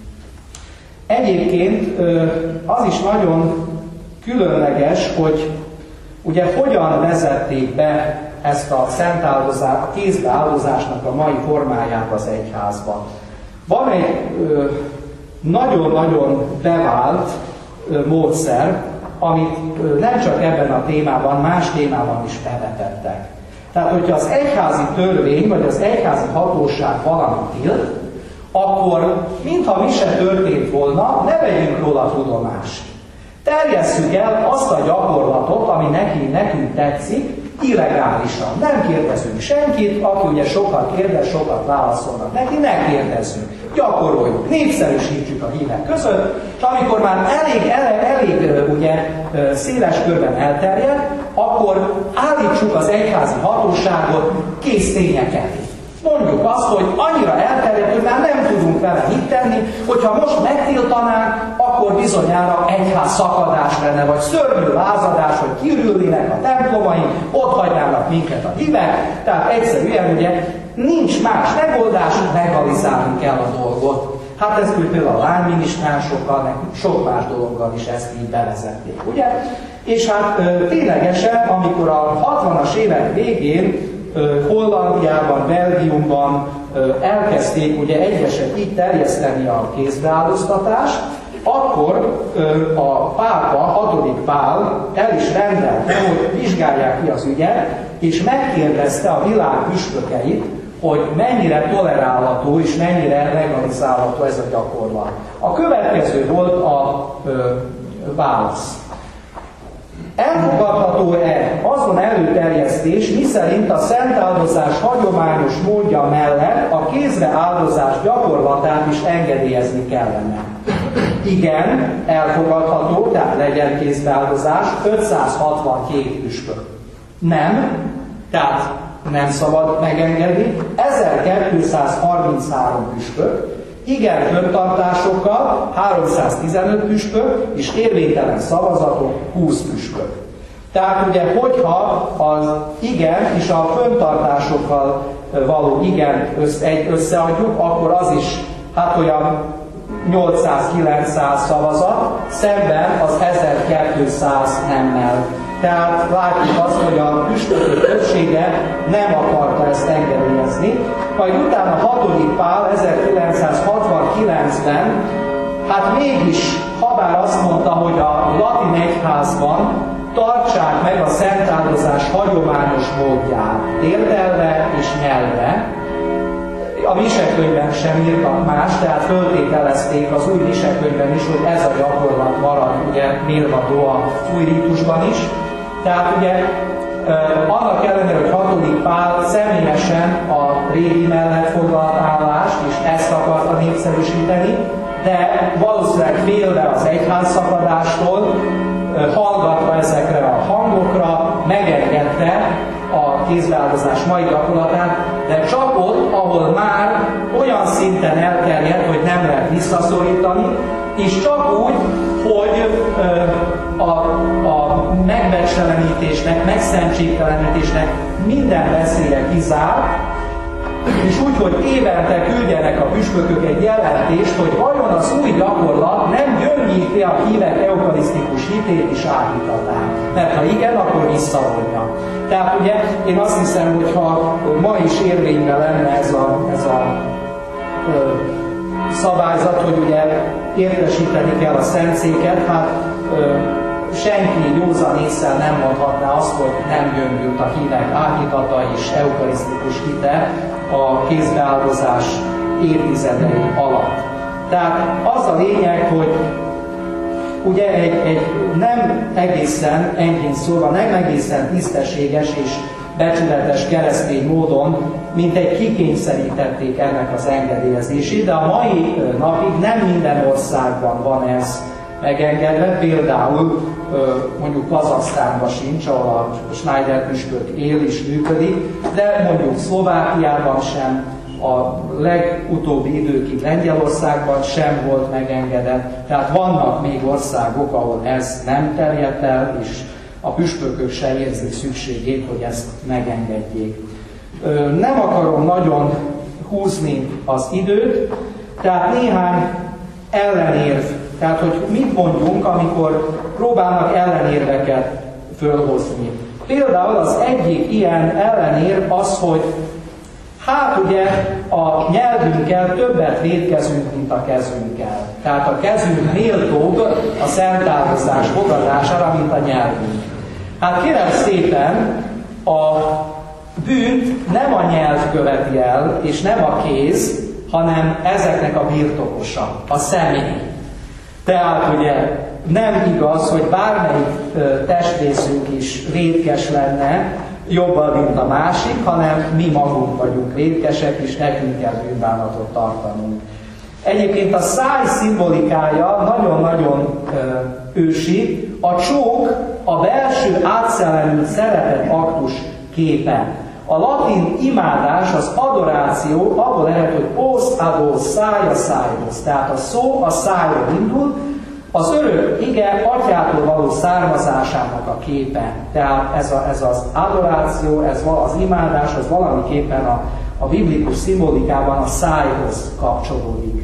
Egyébként az is nagyon különleges, hogy ugye hogyan vezették be ezt a szentáldozás, a kézbeáldozásnak a mai formáját az egyházban. Van egy nagyon-nagyon bevált ö, módszer, amit ö, nem csak ebben a témában, más témában is bevetettek. Tehát, hogyha az egyházi törvény, vagy az egyházi hatóság valamit tilt, akkor, mintha mi se történt volna, ne vegyünk róla tudomást. Terjesszük el azt a gyakorlatot, ami neki, nekünk tetszik, illegálisan. Nem kérdezünk senkit, aki ugye sokat kérdez, sokat válaszolnak neki, ne kérdezzünk. Gyakoroljuk, népszerűsítsük a hívek között, és amikor már elég, elég, elég ugye, széles körben elterjed, akkor állítsuk az egyházi hatóságot kész tényeket. Mondjuk azt, hogy annyira elterjedt, hogy már nem tudunk vele mit tenni, hogyha most megtiltanánk, akkor bizonyára egyház szakadás lenne, vagy szörnyű lázadás, hogy kiürülnének a templomaink, ott hagynának minket a hívek, tehát egyszerűen ugye nincs más megoldás, legalizálni kell a dolgot. Hát ez például a lányminisztránsokkal, sok más dologgal is ezt így bevezették, ugye? És hát ténylegesen, amikor a hatvanas évek végén Hollandiában, Belgiumban elkezdték ugye egyesek így terjeszteni a kézbeáldoztatást, akkor a pápa, hatodik Pál el is rendelte, hogy vizsgálják ki az ügyet, és megkérdezte a világ püspökeit, hogy mennyire tolerálható és mennyire legalizálható ez a gyakorlat. A következő volt a ö, válasz. Elfogadható-e azon előterjesztés, miszerint a szentáldozás hagyományos módja mellett a kézbeáldozás gyakorlatát is engedélyezni kellene? Igen, elfogadható, tehát legyen kézbeáldozás, ötszázhatvankét püspök. Nem, tehát nem szabad megengedni, ezerkétszázharminchárom püspök, igen föntartásokkal háromszáztizenöt püspök, és érvénytelen szavazatok húsz püspök. Tehát ugye, hogyha az igen és a föntartásokkal való igen össze, összeadjuk, akkor az is hát olyan nyolcszáz-kilencszáz szavazat, szemben az ezerkétszáz nemmel. Tehát látjuk azt, hogy a püspökök többsége nem akarta ezt engedélyezni. Majd utána hatodik Pál ezerkilencszázhatvankilencben, hát mégis, habár papár azt mondta, hogy a latin egyházban tartsák meg a szentáldozás hagyományos módját, térdelve és nyelve. A misekönyvben sem írtak más, tehát föltételezték az új misekönyvben is, hogy ez a gyakorlat marad ugye mélvató az új ritusban is. Tehát ugye annak ellenére, hogy hatodik Pál személyesen a régi mellett foglalt állást, és ezt akarta népszerűsíteni, de valószínűleg félve az egyházszakadástól, hallgatva ezekre a hangokra, megengedte a kézbeáldozás mai gyakorlatát, de csak ott, ahol már olyan szinten elterjedt, hogy nem lehet visszaszorítani, és csak úgy, hogy a, a megbecstelenítésnek, megszentségtelenítésnek minden veszélye kizár, és úgy, hogy évente küldjenek a püspökök egy jelentést, hogy vajon az új gyakorlat nem gyöngíti a hívek eukarisztikus hitét és áhítatát. Mert ha igen, akkor visszavonja. Tehát ugye én azt hiszem, hogy ha ma is érvényben lenne ez a, ez a ö, szabályzat, hogy ugye értesíteni kell a szentszéket, hát ö, senki józan ésszel nem mondhatná azt, hogy nem gyöngült a hívek áhítata és eukarisztikus hite a kézbeáldozás évtizedei alatt. Tehát az a lényeg, hogy ugye egy, egy nem egészen, enyhén szólva, nem egészen tisztességes és becsületes keresztény módon, mint egy kikényszerítették ennek az engedélyezését, de a mai napig nem minden országban van ez megengedve, például mondjuk Kazaksztánban sincs, ahol a Schneider püspök él és működik, de mondjuk Szlovákiában sem, a legutóbbi időkig Lengyelországban sem volt megengedett, tehát vannak még országok, ahol ez nem terjedt el, és a püspökök se érzik szükségét, hogy ezt megengedjék. Nem akarom nagyon húzni az időt, tehát néhány ellenérv, tehát hogy mit mondjunk, amikor próbálnak ellenérveket fölhozni. Például az egyik ilyen ellenérv az, hogy hát ugye a nyelvünkkel többet vétkezünk, mint a kezünkkel. Tehát a kezünk méltóbb a szentáldozás fogadására, mint a nyelvünk. Hát kérem szépen, a bűnt nem a nyelv követi el, és nem a kéz, hanem ezeknek a birtokosa, a személy. Tehát ugye nem igaz, hogy bármelyik testrészünk is vétkes lenne, jobban, mint a másik, hanem mi magunk vagyunk vétkesek, és nekünk kell bűnbánatot tartanunk. Egyébként a száj szimbolikája nagyon-nagyon ősi. A csók a belső átszellemült szeretet aktus képe. A latin imádás, az adoráció abból lehet, hogy os ados, száj a szájhoz. Tehát a szó a szájról indul, az örök ige atyától való származásának a képe. Tehát ez, a, ez az adoráció, ez az imádás, az valamiképpen a, a biblikus szimbolikában a szájhoz kapcsolódik.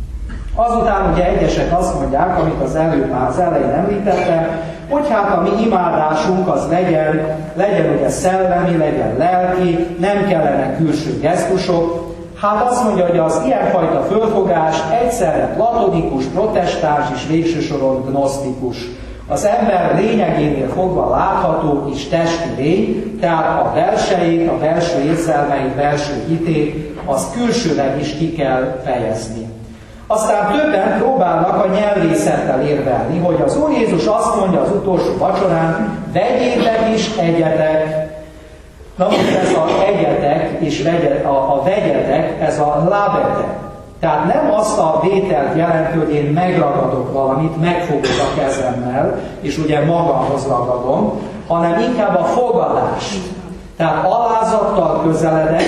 Azután ugye egyesek azt mondják, amit az előbb már az elején említettem, hogy hát a mi imádásunk az legyen, legyen ugye szellemi, legyen lelki, nem kellene külső gesztusok. Hát azt mondja, hogy az ilyenfajta fölfogás egyszerre platonikus, protestáns és végső soron gnosztikus. Az ember lényegénél fogva látható és testi lény, tehát a belsejét, a belső érzelmeit, belső hitét, azt külsőleg is ki kell fejezni. Aztán többen próbálnak a nyelvészettel érvelni, hogy az Úr Jézus azt mondja az utolsó vacsorán, vegyétek is, egyetek. Na most ez a egyetek és vegye, a, a vegyetek, ez a lábetek. Tehát nem azt a vételt jelenti, hogy én megragadok valamit, megfogok a kezemmel, és ugye magamhoz ragadom, hanem inkább a fogadást. Tehát alázattal közeledek,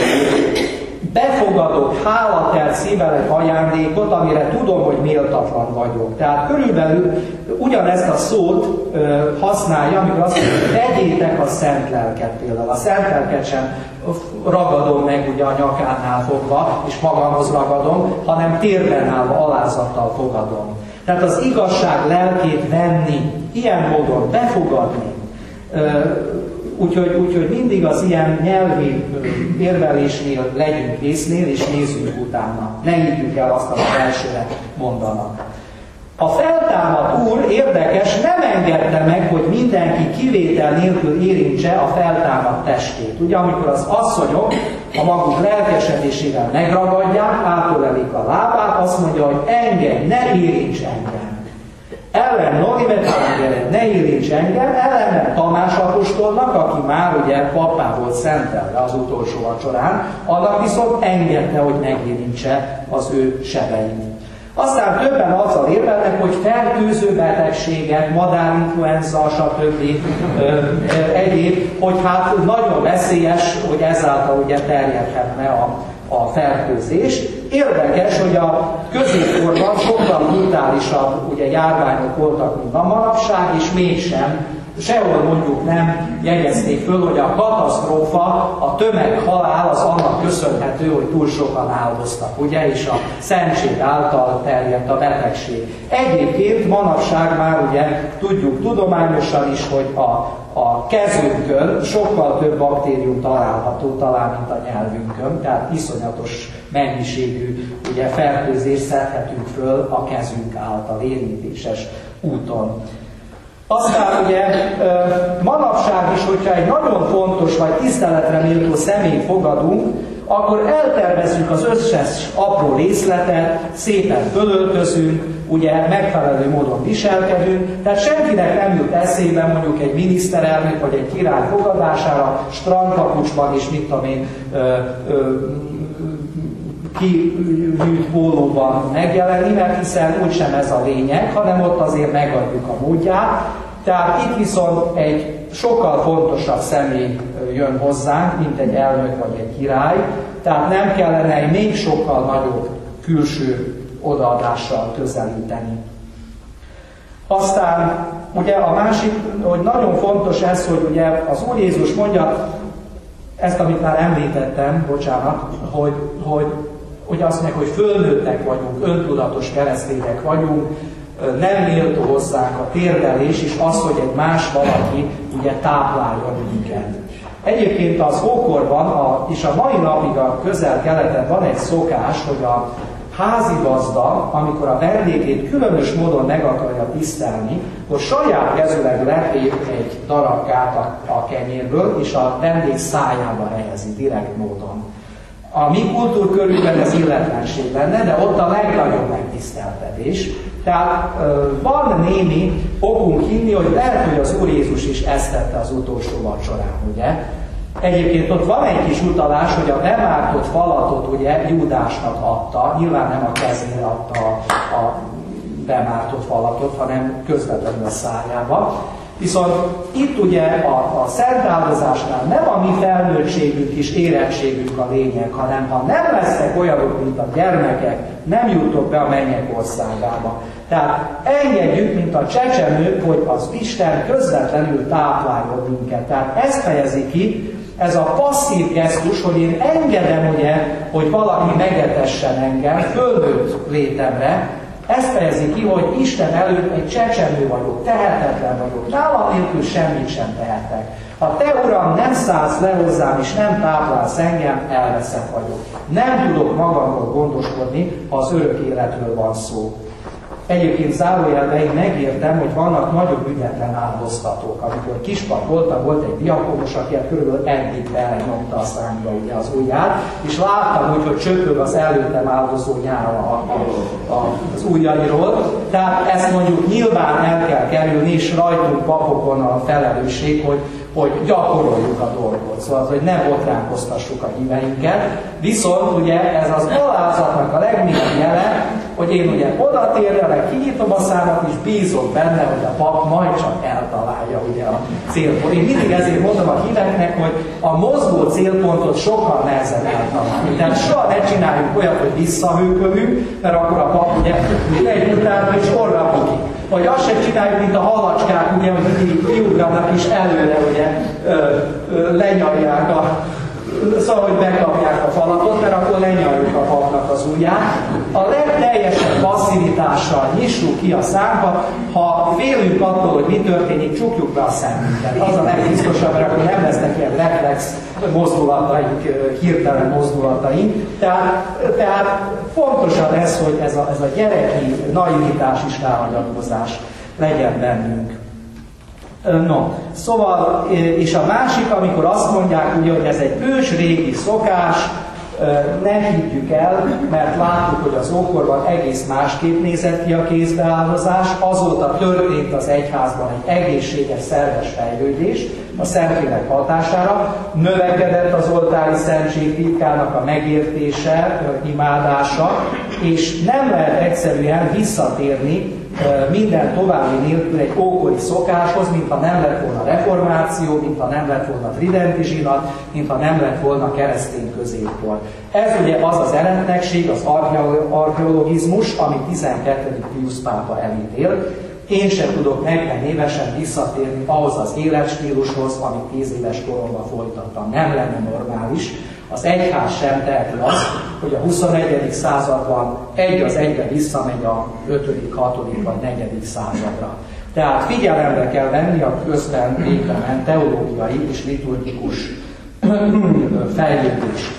befogadok hálatelt szívvel egy ajándékot, amire tudom, hogy méltatlan vagyok. Tehát körülbelül ugyanezt a szót ö, használja, amikor azt mondja, hogy vegyétek a szent lelket például. A szent lelket sem ragadom meg ugye a nyakánál fogva, és magamhoz ragadom, hanem térben állva alázattal fogadom. Tehát az igazság lelkét venni, ilyen módon befogadni, ö, Úgyhogy, úgyhogy mindig az ilyen nyelvi érvelésnél legyünk észnél, és nézzünk utána. Ne higgyük el azt, amit elsőre mondanak. A feltámadt Úr érdekes, nem engedte meg, hogy mindenki kivétel nélkül érintse a feltámadt testét. Ugye, amikor az asszonyok a maguk lelkesedésével megragadják, átölelik a lábát, azt mondja, hogy engem, ne érints engem. Ellen Nolivetangeret, ne érints engem, ellenben Tamás apostolnak, aki már ugye pappá volt szentelve az utolsó vacsorán, annak viszont engedte, hogy megérintse az ő sebeit. Aztán többen azzal érvelnek, hogy fertőző betegségek, madárinfluenza, stb. Egyéb, hogy hát nagyon veszélyes, hogy ezáltal ugye terjedhetne a, a fertőzés. Érdekes, hogy a középkorban sokkal brutálisabb ugye, járványok voltak, mint a manapság, és mégsem, sehol mondjuk nem jegyezték föl, hogy a katasztrófa, a tömeghalál az annak köszönhető, hogy túl sokan áldoztak, ugye, és a szentség által terjedt a betegség. Egyébként manapság már ugye tudjuk tudományosan is, hogy a, a kezünkön sokkal több baktérium található talán, mint a nyelvünkön, tehát iszonyatos mennyiségű ugye, fertőzést szedhetünk föl a kezünk által érintéses úton. Aztán ugye manapság is, hogyha egy nagyon fontos vagy tiszteletre méltó személyt fogadunk, akkor eltervezzük az összes apró részletet, szépen fölöltözünk, ugye megfelelő módon viselkedünk, tehát senkinek nem jut eszébe mondjuk egy miniszterelnök vagy egy király fogadására strandpapucsban és mit tudom én, ö, ö, kinyűjt pólóban megjelenni, mert hiszen úgysem ez a lényeg, hanem ott azért megadjuk a módját. Tehát itt viszont egy sokkal fontosabb személy jön hozzánk, mint egy elnök vagy egy király, tehát nem kellene egy még sokkal nagyobb külső odaadással közelíteni. Aztán ugye a másik, hogy nagyon fontos ez, hogy ugye az Úr Jézus mondja, ezt amit már említettem, bocsánat, hogy, hogy ugye azt mondják, hogy fölnőttek vagyunk, öntudatos keresztények vagyunk, nem méltó hozzánk a térdelés, és az, hogy egy más valaki ugye táplálja minket. Egyébként az ókorban, a, és a mai napig a közel-keleten van egy szokás, hogy a házigazda, amikor a vendégét különös módon meg akarja tisztelni, akkor saját kezüleg lepép egy darabkát a, a kenyérből, és a vendég szájába helyezi direkt módon. A mi kultúrkörünkben ez illetlenség lenne, de ott a legnagyobb megtiszteltetés. Tehát van némi okunk hinni, hogy lehet, hogy az Úr Jézus is ezt tette az utolsó vacsorán, ugye? Egyébként ott van egy kis utalás, hogy a bemártott falatot ugye Júdásnak adta, nyilván nem a kezére adta a, a bemártott falatot, hanem közvetlenül a szájába. Viszont itt ugye a, a szent áldozásnál nem a mi felnőttségünk és érettségünk a lényeg, hanem ha nem lesznek olyanok, mint a gyermekek, nem jutok be a mennyek országába. Tehát engedjük, mint a csecsemők, hogy az Isten közvetlenül tápláljon minket. Tehát ezt fejezi ki, ez a passzív gesztus, hogy én engedem ugye, hogy valaki megetessen engem, fölnőtt létemre, ezt fejezi ki, hogy Isten előtt egy csecsemő vagyok, tehetetlen vagyok, nálam nélkül semmit sem tehetek. Ha te, Uram, nem szállsz le hozzám, és nem táplálsz engem, elveszett vagyok. Nem tudok magamról gondoskodni, ha az örök életről van szó. Egyébként zárójelben én megértem, hogy vannak nagyobb ügyetlen áldoztatók. Amikor kispap voltam, volt egy diakonos, aki körülbelül eddig belenyomta a számba ugye az ujját, és láttam úgy, hogy csöpög az előttem áldozó nyára a, a, a, az ujjairól. Tehát ezt mondjuk nyilván el kell kerülni, és rajtunk papokon a felelősség, hogy, hogy gyakoroljuk a dolgot. Szóval, hogy ne botránkoztassuk a híveinket. Viszont ugye ez az alázatnak a legmélyebb jele, hogy én ugye oda térjelek, kinyitom a számat, és bízok benne, hogy a pap majd csak eltalálja ugye a célpontot. Én mindig ezért mondom a híveknek, hogy a mozgó célpontot sokkal nehezebb eltalálni. Tehát soha ne csináljuk olyat, hogy visszahőkövünk, mert akkor a pap ugye egy utána és orra bukik. Vagy azt sem csináljuk, mint a halacskák, ugye, hogy kiugranak és előre ugye ö, ö, lenyalják a szóval, hogy megkapják a falatot, mert akkor lenyaljuk a papnak az ujját. A legteljesebb passzivitással nyissuk ki a szánkba, ha félünk attól, hogy mi történik, csukjuk be a szemünket. Az a legbiztosabb, mert akkor nem lesznek ilyen reflex mozdulataink, hirtelen mozdulataink. Tehát, tehát fontosan ez, hogy ez a, ez a gyereki naivitás is ráhagyatkozás legyen bennünk. No, szóval, és a másik, amikor azt mondják, ugye, hogy ez egy ős régi szokás, ne higgyük el, mert láttuk, hogy az ókorban egész másképp nézett ki a kézbeáldozás, azóta történt az egyházban egy egészséges, szerves fejlődés a Szentlélek hatására, növekedett az oltári szentség titkának a megértése, imádása, és nem lehet egyszerűen visszatérni minden további nélkül egy ókori szokáshoz, mintha nem lett volna reformáció, mintha nem lett volna tridenti zsinat, mintha nem lett volna keresztény középkor. Ez ugye az az eretnekség, az archeologizmus, amit tizenkettedik Piusz pápa elítél. Én sem tudok negyven évesen visszatérni ahhoz az életstílushoz, amit tíz éves koromban folytattam. Nem lenne normális. Az egyház sem teheti azt, hogy a huszonegyedik században egy az egybe visszamegy a ötödik, hatodik vagy negyedik századra. Tehát figyelembe kell venni a közben végtelen teológiai és liturgikus fejlődést.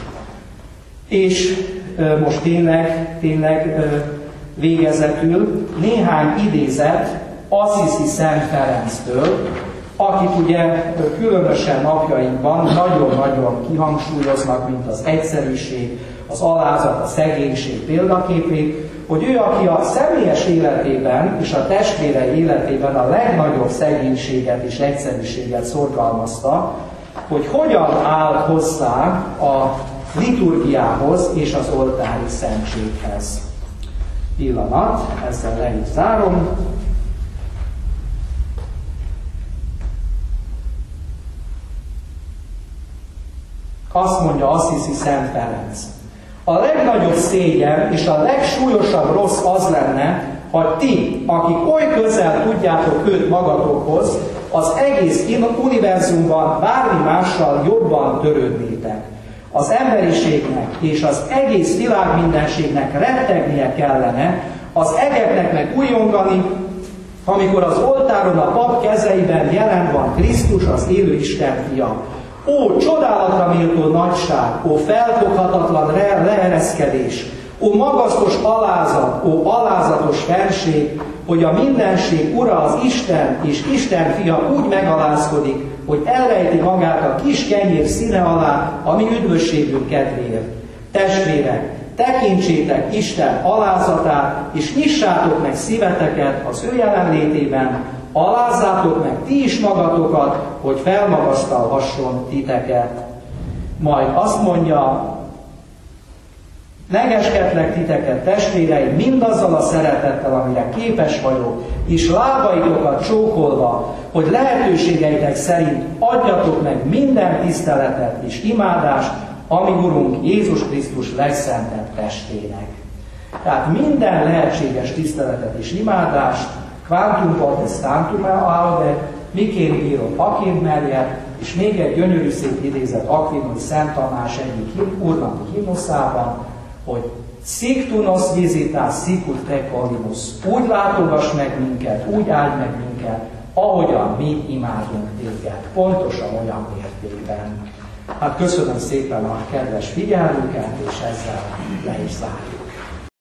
És most tényleg, tényleg végezetül néhány idézet Assisi Szent Ferenctől, akit ugye különösen napjainkban nagyon-nagyon kihangsúlyoznak, mint az egyszerűség, az alázat, a szegénység példaképét, hogy ő, aki a személyes életében és a testvérei életében a legnagyobb szegénységet és egyszerűséget szorgalmazta, hogy hogyan áll hozzá a liturgiához és az oltári szentséghez. Pillanat, ezzel le is zárom. Azt mondja Assisi Szent Ferenc: a legnagyobb szégyen és a legsúlyosabb rossz az lenne, ha ti, akik oly közel tudjátok őt magatokhoz, az egész univerzumban bármi mással jobban törődnétek. Az emberiségnek és az egész világ mindenségnek rettegnie kellene, az egeknek meg újongani, amikor az oltáron a pap kezeiben jelen van Krisztus, az élő Isten fia. Ó, csodálatra méltó nagyság, ó, felfoghatatlan leereszkedés, ó, magasztos alázat, ó, alázatos fenség, hogy a mindenség ura az Isten és Isten fia úgy megalázkodik, hogy elrejti magát a kis kenyér színe alá a mi üdvösségünk kedvéért. Testvérek, tekintsétek Isten alázatát, és nyissátok meg szíveteket az ő jelenlétében, alázzátok meg ti is magatokat, hogy felmagasztalhasson titeket. Majd azt mondja: megeskedlek titeket, testvéreim, mindazzal a szeretettel, amire képes vagyok, és lábaitokat csókolva, hogy lehetőségeitek szerint adjatok meg minden tiszteletet és imádást, ami Urunk Jézus Krisztus legszentebb testének. Tehát minden lehetséges tiszteletet és imádást, quantum potestatum aude, miként bírom, aként merje, és még egy gyönyörű szép idézet Akvinói Szent Tamás egyik úrnapi himnuszában, hogy sic tu nos visitas, sicut te colimus, úgy látogass meg minket, úgy áldj meg minket, ahogyan mi imádunk téged, pontosan olyan mértékben. Hát köszönöm szépen a kedves figyelmüket, és ezzel le is zárjuk.